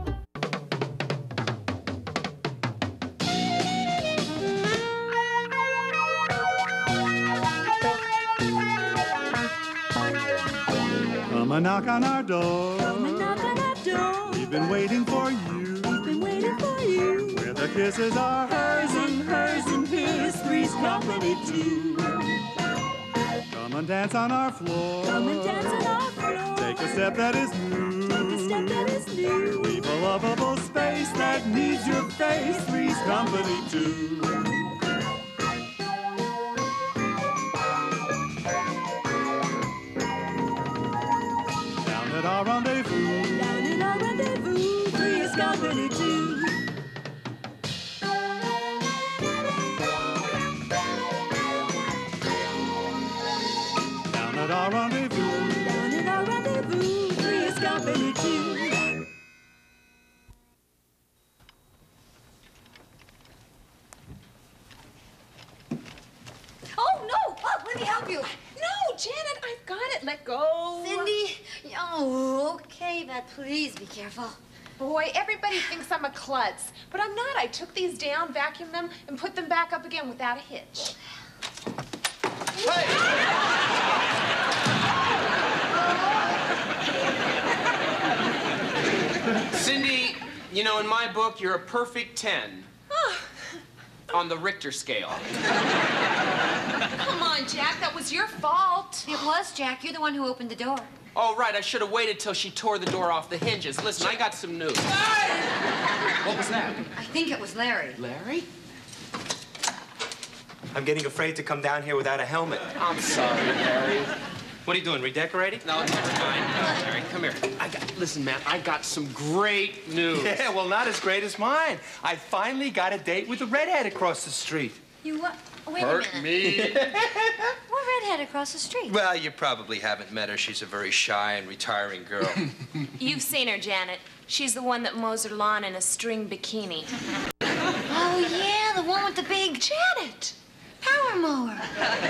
Come and knock on our door. Come and knock on our door. We've been waiting for you. We've been waiting for you. Where the kisses are hers and hers and his, three's company too. Come and dance on our floor. Come and dance on our floor. Take a step that is new. Take a step that is new. Leave a lovable space that needs your face, three's company too. Our rendezvous. Down in our rendezvous, Three's Company too. at our rendezvous. Down at our rendezvous, Three's Company too. Oh, no! Oh, let me help you. No, Janet, I've got it. Let go. Cindy? Oh, okay, but please be careful. Boy, everybody thinks I'm a klutz, but I'm not. I took these down, vacuumed them, and put them back up again without a hitch. Cindy, you know, in my book, you're a perfect ten. On the Richter scale. Come on, Jack, that was your fault. It was, Jack. You're the one who opened the door. Oh, right, I should have waited till she tore the door off the hinges. Listen, I got some news. What was that? I think it was Larry. Larry? I'm getting afraid to come down here without a helmet. I'm sorry, Larry. What are you doing, redecorating? No, never mind. No, Larry, come here. I got, listen, man, I got some great news. Yeah, well, not as great as mine. I finally got a date with the redhead across the street. You what? Wait Hurt a minute. me. What redhead across the street? Well, you probably haven't met her. She's a very shy and retiring girl. You've seen her, Janet. She's the one that mows her lawn in a string bikini. Oh, yeah, the one with the big Janet. Power mower.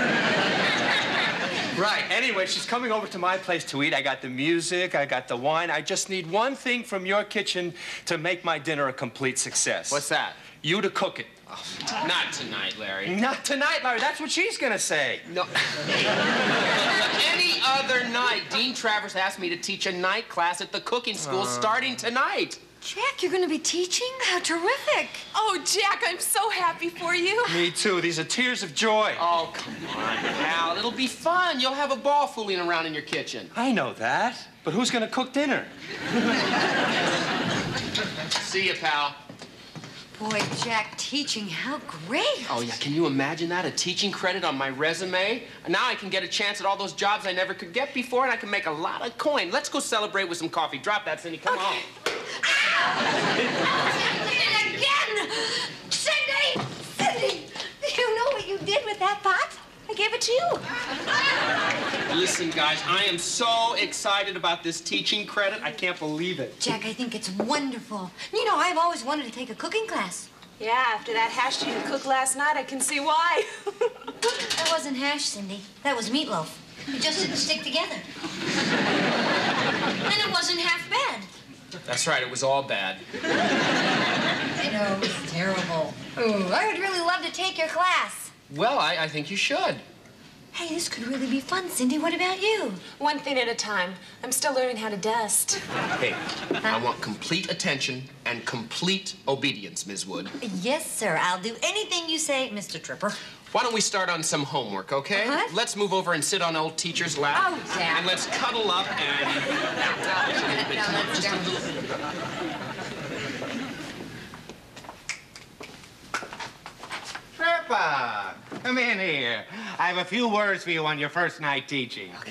Right. Anyway, she's coming over to my place to eat. I got the music, I got the wine. I just need one thing from your kitchen to make my dinner a complete success. What's that? You to cook it. Oh, not tonight, Larry. Not tonight, Larry. That's what she's gonna say. No. Any other night, Dean Travers asked me to teach a night class at the cooking school Uh. starting tonight. Jack, you're going to be teaching? How terrific. Oh, Jack, I'm so happy for you. Me too. These are tears of joy. Oh, come on, pal. It'll be fun. You'll have a ball fooling around in your kitchen. I know that. But who's gonna cook dinner? See ya, pal. Boy, Jack, teaching, how great. Oh, yeah, can you imagine that? A teaching credit on my resume? Now I can get a chance at all those jobs I never could get before, and I can make a lot of coin. Let's go celebrate with some coffee. Drop that, Cindy. Come on. Again! Cindy! Cindy! Do you know what you did with that pot? I gave it to you. Listen, guys, I am so excited about this teaching credit. I can't believe it. Jack, I think it's wonderful. You know, I've always wanted to take a cooking class. Yeah, after that hash you cooked last night, I can see why. That wasn't hash, Cindy. That was meatloaf. It just didn't stick together. And it wasn't half bad. That's right, it was all bad. I know, it's terrible. Ooh, I would really love to take your class. Well, I, I think you should. Hey, this could really be fun, Cindy. What about you? One thing at a time. I'm still learning how to dust. Hey, I want complete attention and complete obedience, Miz Wood. Yes, sir. I'll do anything you say, Mister Tripper. Why don't we start on some homework, okay? What? Let's move over and sit on old teacher's lap. Oh, Dad. And let's cuddle up and... Just a little... Tripper, come in here. I have a few words for you on your first night teaching. Okay.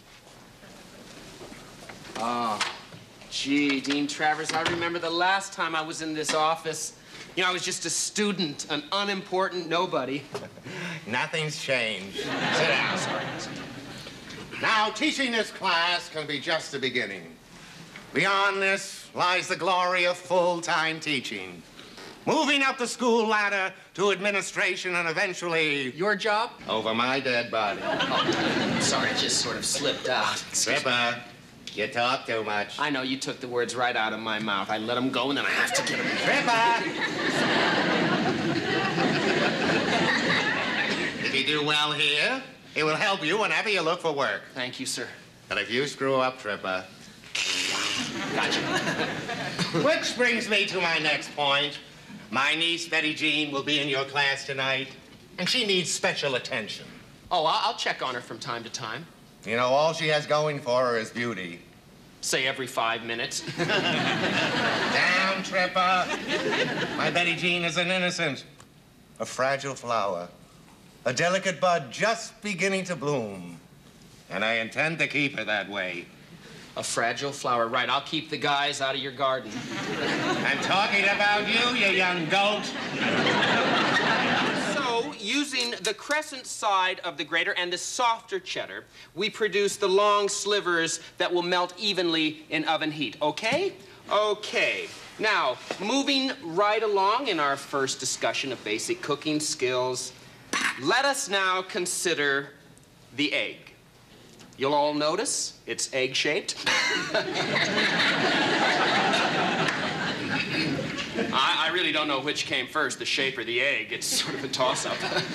Oh, gee, Dean Travers, I remember the last time I was in this office. You know, I was just a student, an unimportant nobody. Nothing's changed. Sit down. Sorry. Now, teaching this class can be just the beginning. Beyond this lies the glory of full-time teaching. Moving up the school ladder to administration and eventually... Your job? Over my dead body. Oh, sorry, it just sort of slipped out. Tripper, you talk too much. I know, you took the words right out of my mouth. I let them go, and then I have to get them. Tripper! If you do well here, it will help you whenever you look for work. Thank you, sir. But if you screw up, Tripper... Gotcha. Which brings me to my next point. My niece, Betty Jean, will be in your class tonight, and she needs special attention. Oh, I'll, I'll check on her from time to time. You know, all she has going for her is beauty. Say every five minutes. Down, Tripper. My Betty Jean is an innocent, a fragile flower, a delicate bud just beginning to bloom. And I intend to keep her that way. A fragile flower, right. I'll keep the guys out of your garden. I'm talking about you, you young goat. So, you using the crescent side of the grater and the softer cheddar, we produce the long slivers that will melt evenly in oven heat, okay? Okay. Now, moving right along in our first discussion of basic cooking skills, let us now consider the egg. You'll all notice it's egg-shaped. I, I really don't know which came first, the shape or the egg. It's sort of a toss-up.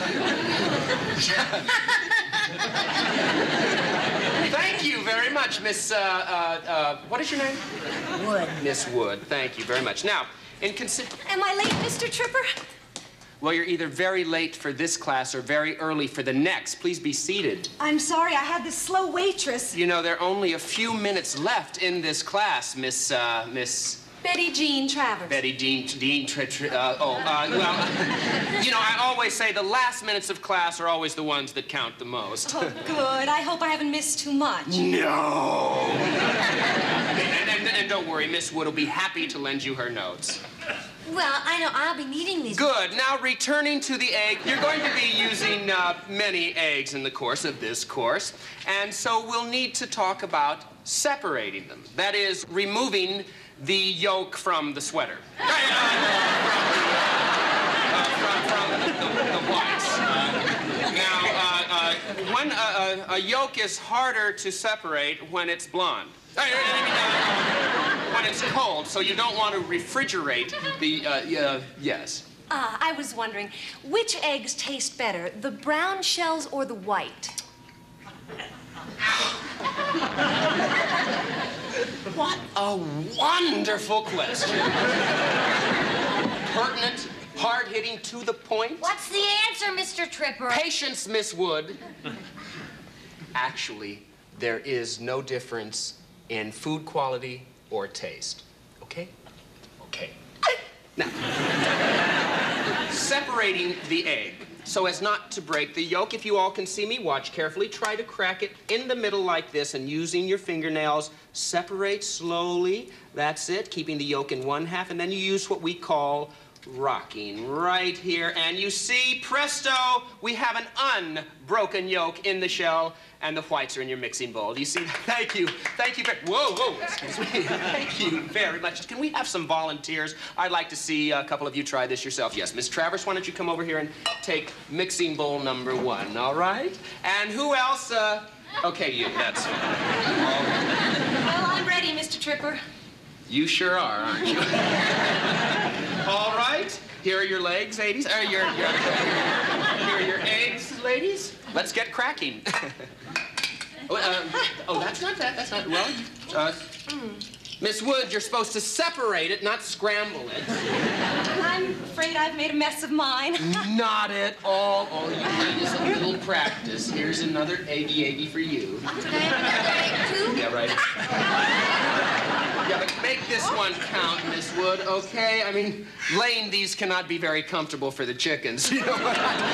Thank you very much, Miss, uh, uh, uh, what is your name? Wood. Miss Wood, thank you very much. Now, in consider... Am I late, Mister Tripper? Well, you're either very late for this class or very early for the next. Please be seated. I'm sorry, I had this slow waitress. You know, there are only a few minutes left in this class, Miss, uh, Miss... Betty Jean Travers. Betty Dean, Dean, tri, tri, uh, oh, uh, well, you know, I always say the last minutes of class are always the ones that count the most. Oh, good. I hope I haven't missed too much. No. and, and, and don't worry, Miss Wood will be happy to lend you her notes. Well, I know I'll be needing these. Good. Now, returning to the egg, you're going to be using uh, many eggs in the course of this course, and so we'll need to talk about separating them. That is, removing the yolk from the sweater. Uh, from, from the, the, the whites. Uh, now, uh, uh, when a, a, a yolk is harder to separate when it's blonde. Uh, when it's cold, so you don't want to refrigerate the, uh, uh, yes. Ah, I was wondering, which eggs taste better, the brown shells or the white? What a wonderful question. Pertinent, hard-hitting, to the point. What's the answer, Mister Tripper? Patience, Miss Wood. Actually, there is no difference in food quality or taste. Okay? Okay. Now, separating the egg so as not to break the yolk. If you all can see me, watch carefully. Try to crack it in the middle like this, and using your fingernails, separate slowly. That's it, keeping the yolk in one half, and then you use what we call rocking right here. And you see, presto, we have an unbroken yolk in the shell, and the whites are in your mixing bowl. Do you see? Thank you. Thank you very... Whoa, whoa, excuse me. Thank you very much. Can we have some volunteers? I'd like to see a couple of you try this yourself. Yes, Miss Travers, why don't you come over here and take mixing bowl number one, all right? And who else? Uh... Okay, you, that's fine. Well, I'm ready, Mister Tripper. You sure are, aren't you? All right. Here are your legs, ladies. Or your, your, here are your eggs, ladies. Let's get cracking. oh, uh, oh, that's not that. That's not, well, uh, Miss Wood, you're supposed to separate it, not scramble it. I'm afraid I've made a mess of mine. Not at all. All you need is a little practice. Here's another eggy eggy for you. Could I have another egg, too? Yeah, right. Yeah, but make this one count, Miss Wood, okay? I mean, laying these cannot be very comfortable for the chickens, you know?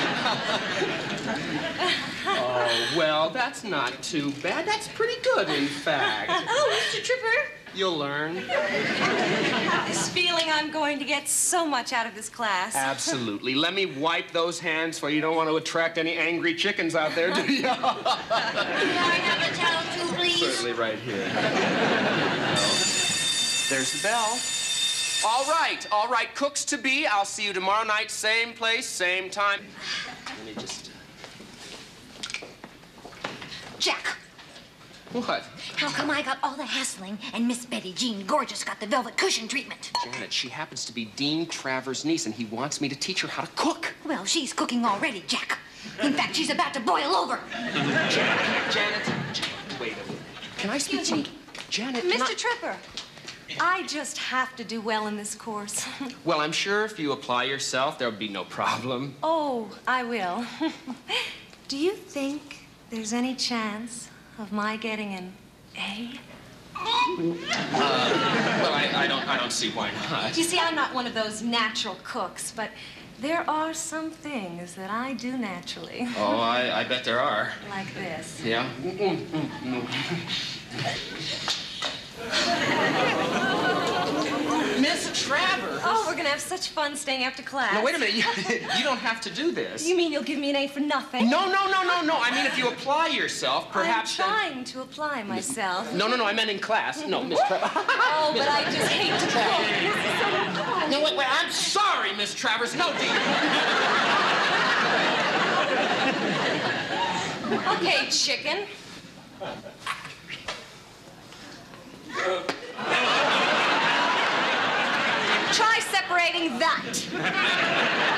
Oh, well, that's not too bad. That's pretty good, in fact. Oh, Mister Tripper. You'll learn. This feeling I'm going to get so much out of this class. Absolutely. Let me wipe those hands for you. Don't want to attract any angry chickens out there, do you? Can I have a towel, too, please? Certainly right here. There's the bell. All right, all right, cooks to be. I'll see you tomorrow night, same place, same time. Let me just... Jack. What? How come I got all the hassling and Miss Betty Jean Gorgeous got the velvet cushion treatment? Janet, she happens to be Dean Travers' niece, and he wants me to teach her how to cook. Well, she's cooking already, Jack. In fact, she's about to boil over. Janet, Janet, Janet, wait a minute. Can I speak to you? Janet, Mister not... Tripper, I just have to do well in this course. Well, I'm sure if you apply yourself, there'll be no problem. Oh, I will. Do you think there's any chance of my getting an A? Uh, well, I, I don't, I don't see why not. You see, I'm not one of those natural cooks, but there are some things that I do naturally. Oh, I, I bet there are. Like this. Yeah? Miss Travers. Oh, we're gonna have such fun staying after class. No, wait a minute. You, you don't have to do this. You mean you'll give me an A for nothing? No, no, no, no, no. I mean, if you apply yourself, perhaps I'm then... trying to apply myself. No, no, no. I meant in class. No, Miss Travers. Oh, but I just hate to go. No, wait, wait. I'm sorry, Miss Travers. No, dear. Okay, chicken. Try separating that.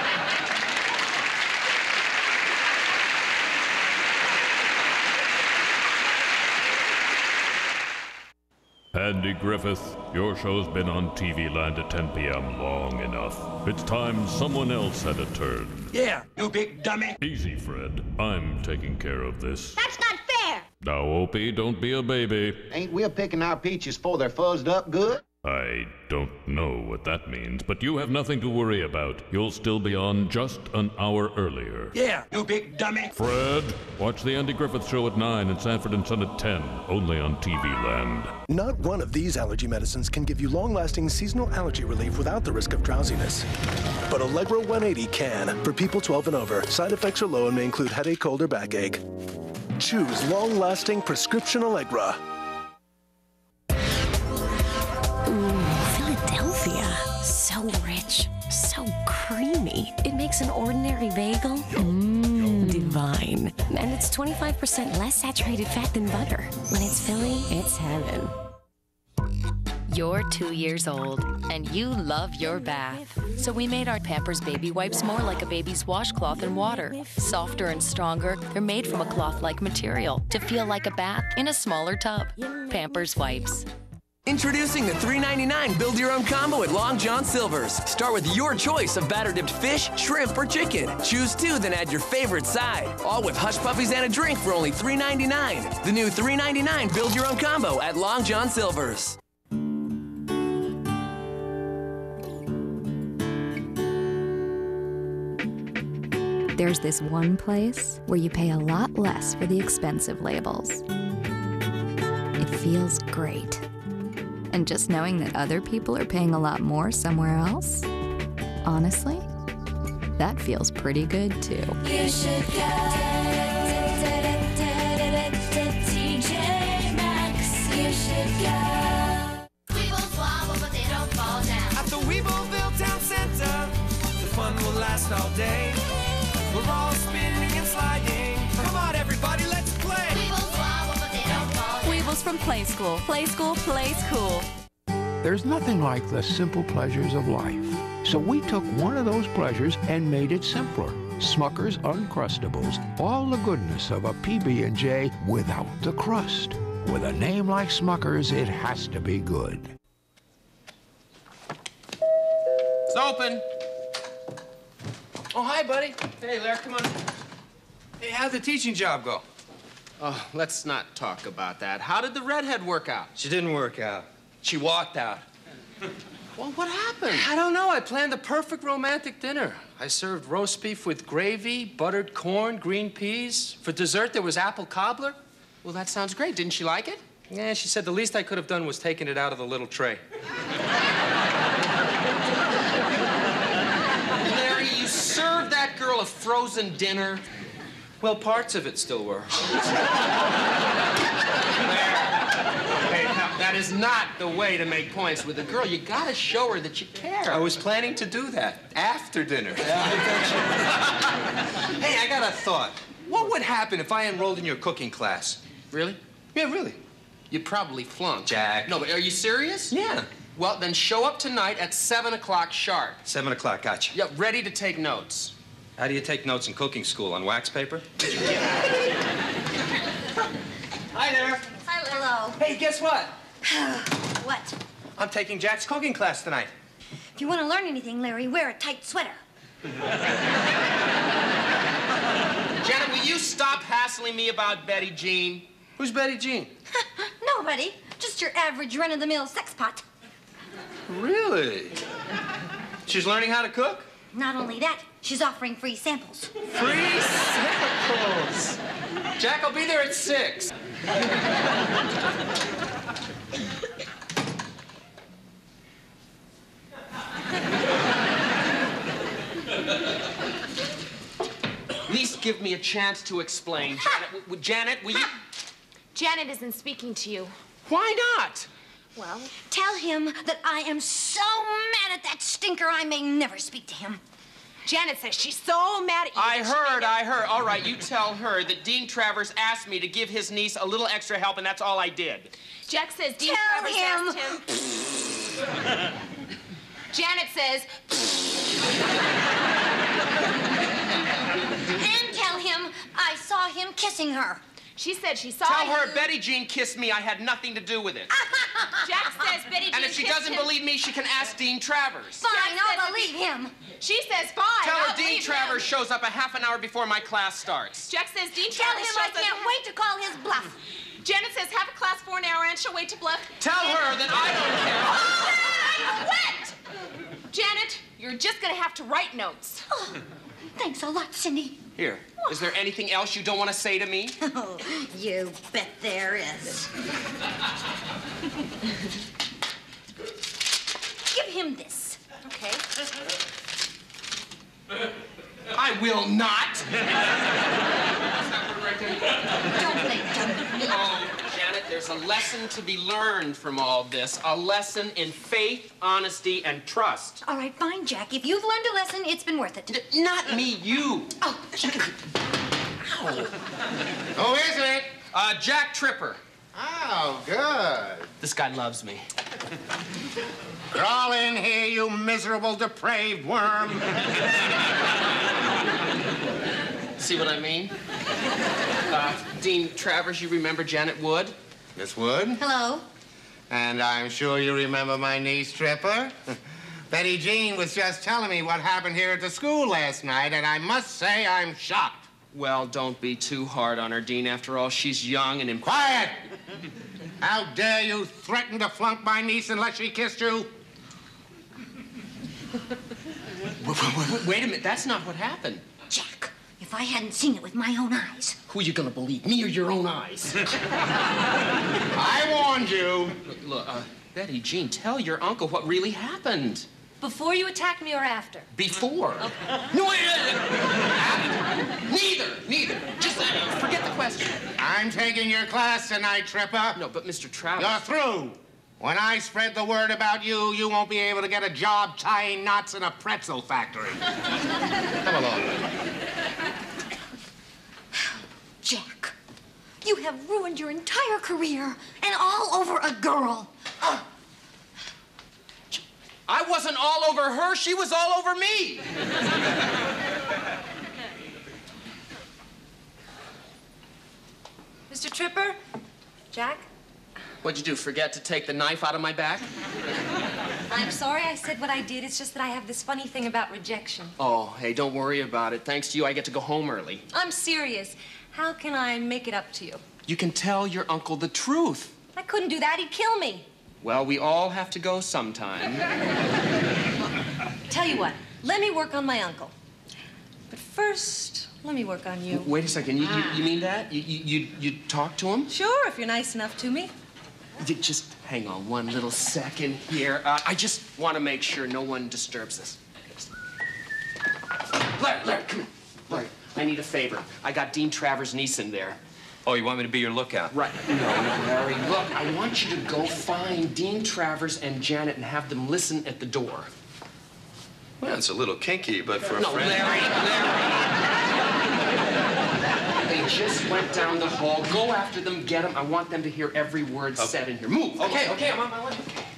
Andy Griffith, your show's been on T V Land at ten p m long enough. It's time someone else had a turn. Yeah, you big dummy. Easy, Fred. I'm taking care of this. That's not fair. Now, Opie, don't be a baby. Ain't we picking our peaches before they're fuzzed up good? I don't know what that means, but you have nothing to worry about. You'll still be on just an hour earlier. Yeah, you big dummy. Fred, watch the Andy Griffith Show at nine and Sanford and Son at ten, only on T V Land. Not one of these allergy medicines can give you long-lasting seasonal allergy relief without the risk of drowsiness. But Allegro one eighty can, for people twelve and over. Side effects are low and may include headache, cold, or backache. Choose long-lasting prescription Allegra. Ooh, Philadelphia. So rich, so creamy. It makes an ordinary bagel mmm, divine. And it's twenty-five percent less saturated fat than butter. When it's Philly, it's heaven. You're two years old, and you love your bath. So we made our Pampers Baby Wipes more like a baby's washcloth and water. Softer and stronger, they're made from a cloth-like material to feel like a bath in a smaller tub. Pampers Wipes. Introducing the three ninety-nine Build-Your-Own Combo at Long John Silver's. Start with your choice of batter-dipped fish, shrimp, or chicken. Choose two, then add your favorite side. All with Hush Puppies and a drink for only three ninety-nine. The new three ninety-nine Build-Your-Own Combo at Long John Silver's. There's this one place where you pay a lot less for the expensive labels. It feels great. And just knowing that other people are paying a lot more somewhere else, honestly, that feels pretty good too. You should go to T J Maxx. You should go. Weebles wobble, but they don't fall down. At the Weebleville Town Center, the fun will last all day. We're all spinning and sliding. Come on, everybody, let's play. Weebles wobble, but they don't fall down. Weebles from Play School. Play School, plays cool. There's nothing like the simple pleasures of life. So we took one of those pleasures and made it simpler. Smucker's Uncrustables. All the goodness of a P B and J without the crust. With a name like Smucker's, it has to be good. It's open. Oh, hi, buddy. Hey, Larry, come on. Hey, how'd the teaching job go? Oh, let's not talk about that. How did the redhead work out? She didn't work out. She walked out. Well, what happened? I don't know. I planned the perfect romantic dinner. I served roast beef with gravy, buttered corn, green peas. For dessert, there was apple cobbler. Well, that sounds great. Didn't she like it? Yeah, she said the least I could have done was taken it out of the little tray. Larry, you served that girl a frozen dinner? Well, parts of it still were. Hey, now, that is not the way to make points with a girl. You gotta show her that you care. I was planning to do that after dinner. Hey, I got a thought. What would happen if I enrolled in your cooking class? Really? Yeah, really. You'd probably flunk. Jack. No, but are you serious? Yeah. Well, then show up tonight at seven o'clock sharp. Seven o'clock, gotcha. Yeah, ready to take notes. How do you take notes in cooking school? On wax paper? Hi there. Hi, hello. Hey, guess what? What? I'm taking Jack's cooking class tonight. If you want to learn anything, Larry, wear a tight sweater. Jenna, will you stop hassling me about Betty Jean? Who's Betty Jean? Nobody. Just your average run-of-the-mill sex pot. Really? She's learning how to cook? Not only that, she's offering free samples. Free samples? Jack, I'll be there at six. give me a chance to explain. Janet, w- w- Janet, will you... Janet isn't speaking to you. Why not? Well, tell him that I am so mad at that stinker I may never speak to him. Janet says she's so mad at you. I that she heard, may I heard. All right, you tell her that Dean Travers asked me to give his niece a little extra help, and that's all I did. Jack says Dean Tell Travers him. asked him. Janet says. And tell him I saw him kissing her. She said she saw Tell you. her Betty Jean kissed me. I had nothing to do with it. Jack says Betty Jean And if she kissed doesn't him. believe me, she can ask Dean Travers. Fine, Jack I'll says believe him. She says fine. Tell her I'll Dean believe Travers him. shows up a half an hour before my class starts. Jack says Dean Tell Travers him shows I up. can't wait to call his bluff. Janet says have a class for an hour and she'll wait to bluff. Tell her that I don't care. I'm wet! Janet, you're just gonna have to write notes. Oh, thanks a lot, Cindy. Here, is there anything else you don't want to say to me? Oh, you bet there is. Give him this. Okay. I will not. Don't lay it down. Oh, Janet, there's a lesson to be learned from all this. A lesson in faith, honesty, and trust. All right, fine, Jack. If you've learned a lesson, it's been worth it. N- not me, you. Oh, Ow. Who is it? Uh, Jack Tripper. Oh, good. This guy loves me. Crawl in here, you miserable, depraved worm. See what I mean? Uh, Dean Travers, you remember Janet Wood? Miss Wood? Hello. And I'm sure you remember my niece, Tripper. Betty Jean was just telling me what happened here at the school last night, and I must say I'm shocked. Well, don't be too hard on her, Dean. After all, she's young and imp- Quiet! How dare you threaten to flunk my niece unless she kissed you? Wait a minute, that's not what happened. Jack, if I hadn't seen it with my own eyes. Who are you gonna believe, me or your own eyes? I warned you. Look, look uh, Betty Jean, tell your uncle what really happened. Before you attack me or after? Before. No, wait, uh, after. Neither, neither. Just uh, forget the question. I'm taking your class tonight, Tripper. No, but Mister Travers. You're through. When I spread the word about you, you won't be able to get a job tying knots in a pretzel factory. Come along. Jack, you have ruined your entire career, and all over a girl. Oh. I wasn't all over her, she was all over me. Mister Tripper? Jack? What'd you do, forget to take the knife out of my back? I'm sorry I said what I did. It's just that I have this funny thing about rejection. Oh, hey, don't worry about it. Thanks to you, I get to go home early. I'm serious. How can I make it up to you? You can tell your uncle the truth. I couldn't do that. He'd kill me. Well, we all have to go sometime. Tell you what, let me work on my uncle. But first, let me work on you. Wait a second, you, you, you mean that? You, you, you, you talk to him? Sure, if you're nice enough to me. You just hang on one little second here. Uh, I just want to make sure no one disturbs us. Larry, Larry, come here. Larry, I need a favor. I got Dean Travers' niece in there. Oh, you want me to be your lookout? Right. No, Larry, look, I want you to go find Dean Travers and Janet and have them listen at the door. Well, it's a little kinky, but for a no, friend... Larry, Larry. They just went down the hall. Go after them, get them. I want them to hear every word Okay. said in here. Move. Okay, okay, I'm on my way.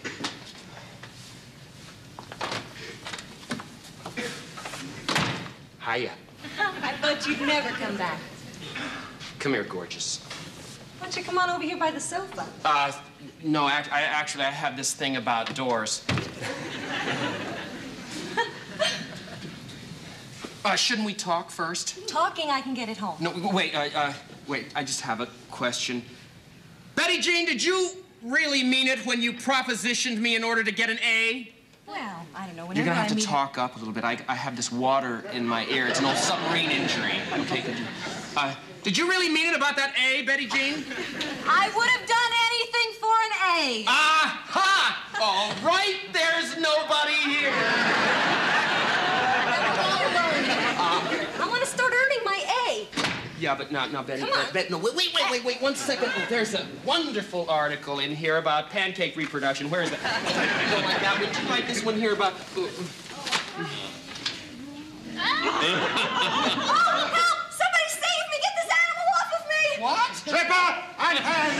Okay. Hiya. I thought you'd never come back. Come here, gorgeous. Why don't you come on over here by the sofa? Uh, no, act I, actually, I have this thing about doors. uh, shouldn't we talk first? Talking, I can get it home. No, wait, uh, uh, wait, I just have a question. Betty Jean, did you really mean it when you propositioned me in order to get an A? Well, I don't know. Whenever You're gonna have I to meet talk up a little bit. I, I have this water in my ear. It's an old submarine injury. Okay, could you, uh, did you really mean it about that A, Betty Jean? I would have done anything for an A. Aha! All right, there's nobody here. I want to start earning my A. Yeah, but now, now, Betty. Come on. Uh, Bet, no, wait, wait, wait, wait, wait, one second. Oh, there's a wonderful article in here about pancake reproduction. Where is that? I don't like that. Would you like this one here about? Uh, Oh, help! Somebody save me! Get this animal off of me! What? Stripper! Unhand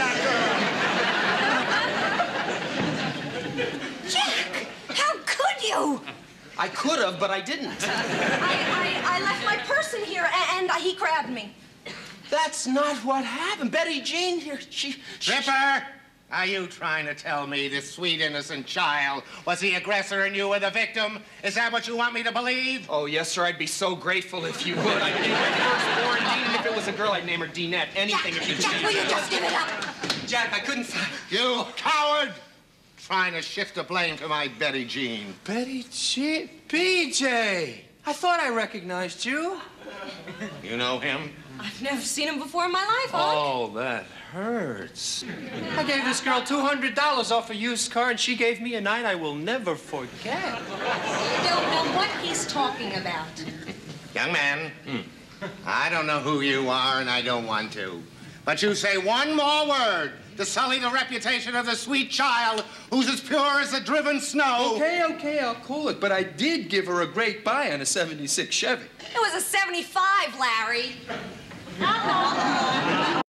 that girl! Jack! How could you? I could have, but I didn't. I, I, I left my purse in here, and, and he grabbed me. That's not what happened. Betty Jean here, she... Stripper! Are you trying to tell me this sweet, innocent child was the aggressor and you were the victim? Is that what you want me to believe? Oh, yes, sir. I'd be so grateful if you would. I'd name my firstborn Dean, and if it was a girl, I'd name her Deanette. Anything if you could. Jack, will you just give it up? Jack, I couldn't find... You coward! Trying to shift the blame to my Betty Jean. Betty Jean? B J! I thought I recognized you. You know him? I've never seen him before in my life, Hunk. Oh, that hurts. I gave this girl two hundred dollars off a used car, and she gave me a night I will never forget. You don't know what he's talking about. Young man, I don't know who you are, and I don't want to. But you say one more word to sully the reputation of the sweet child who's as pure as the driven snow. Okay, okay, I'll cool it. But I did give her a great buy on a seventy-six Chevy. It was a seventy-five, Larry.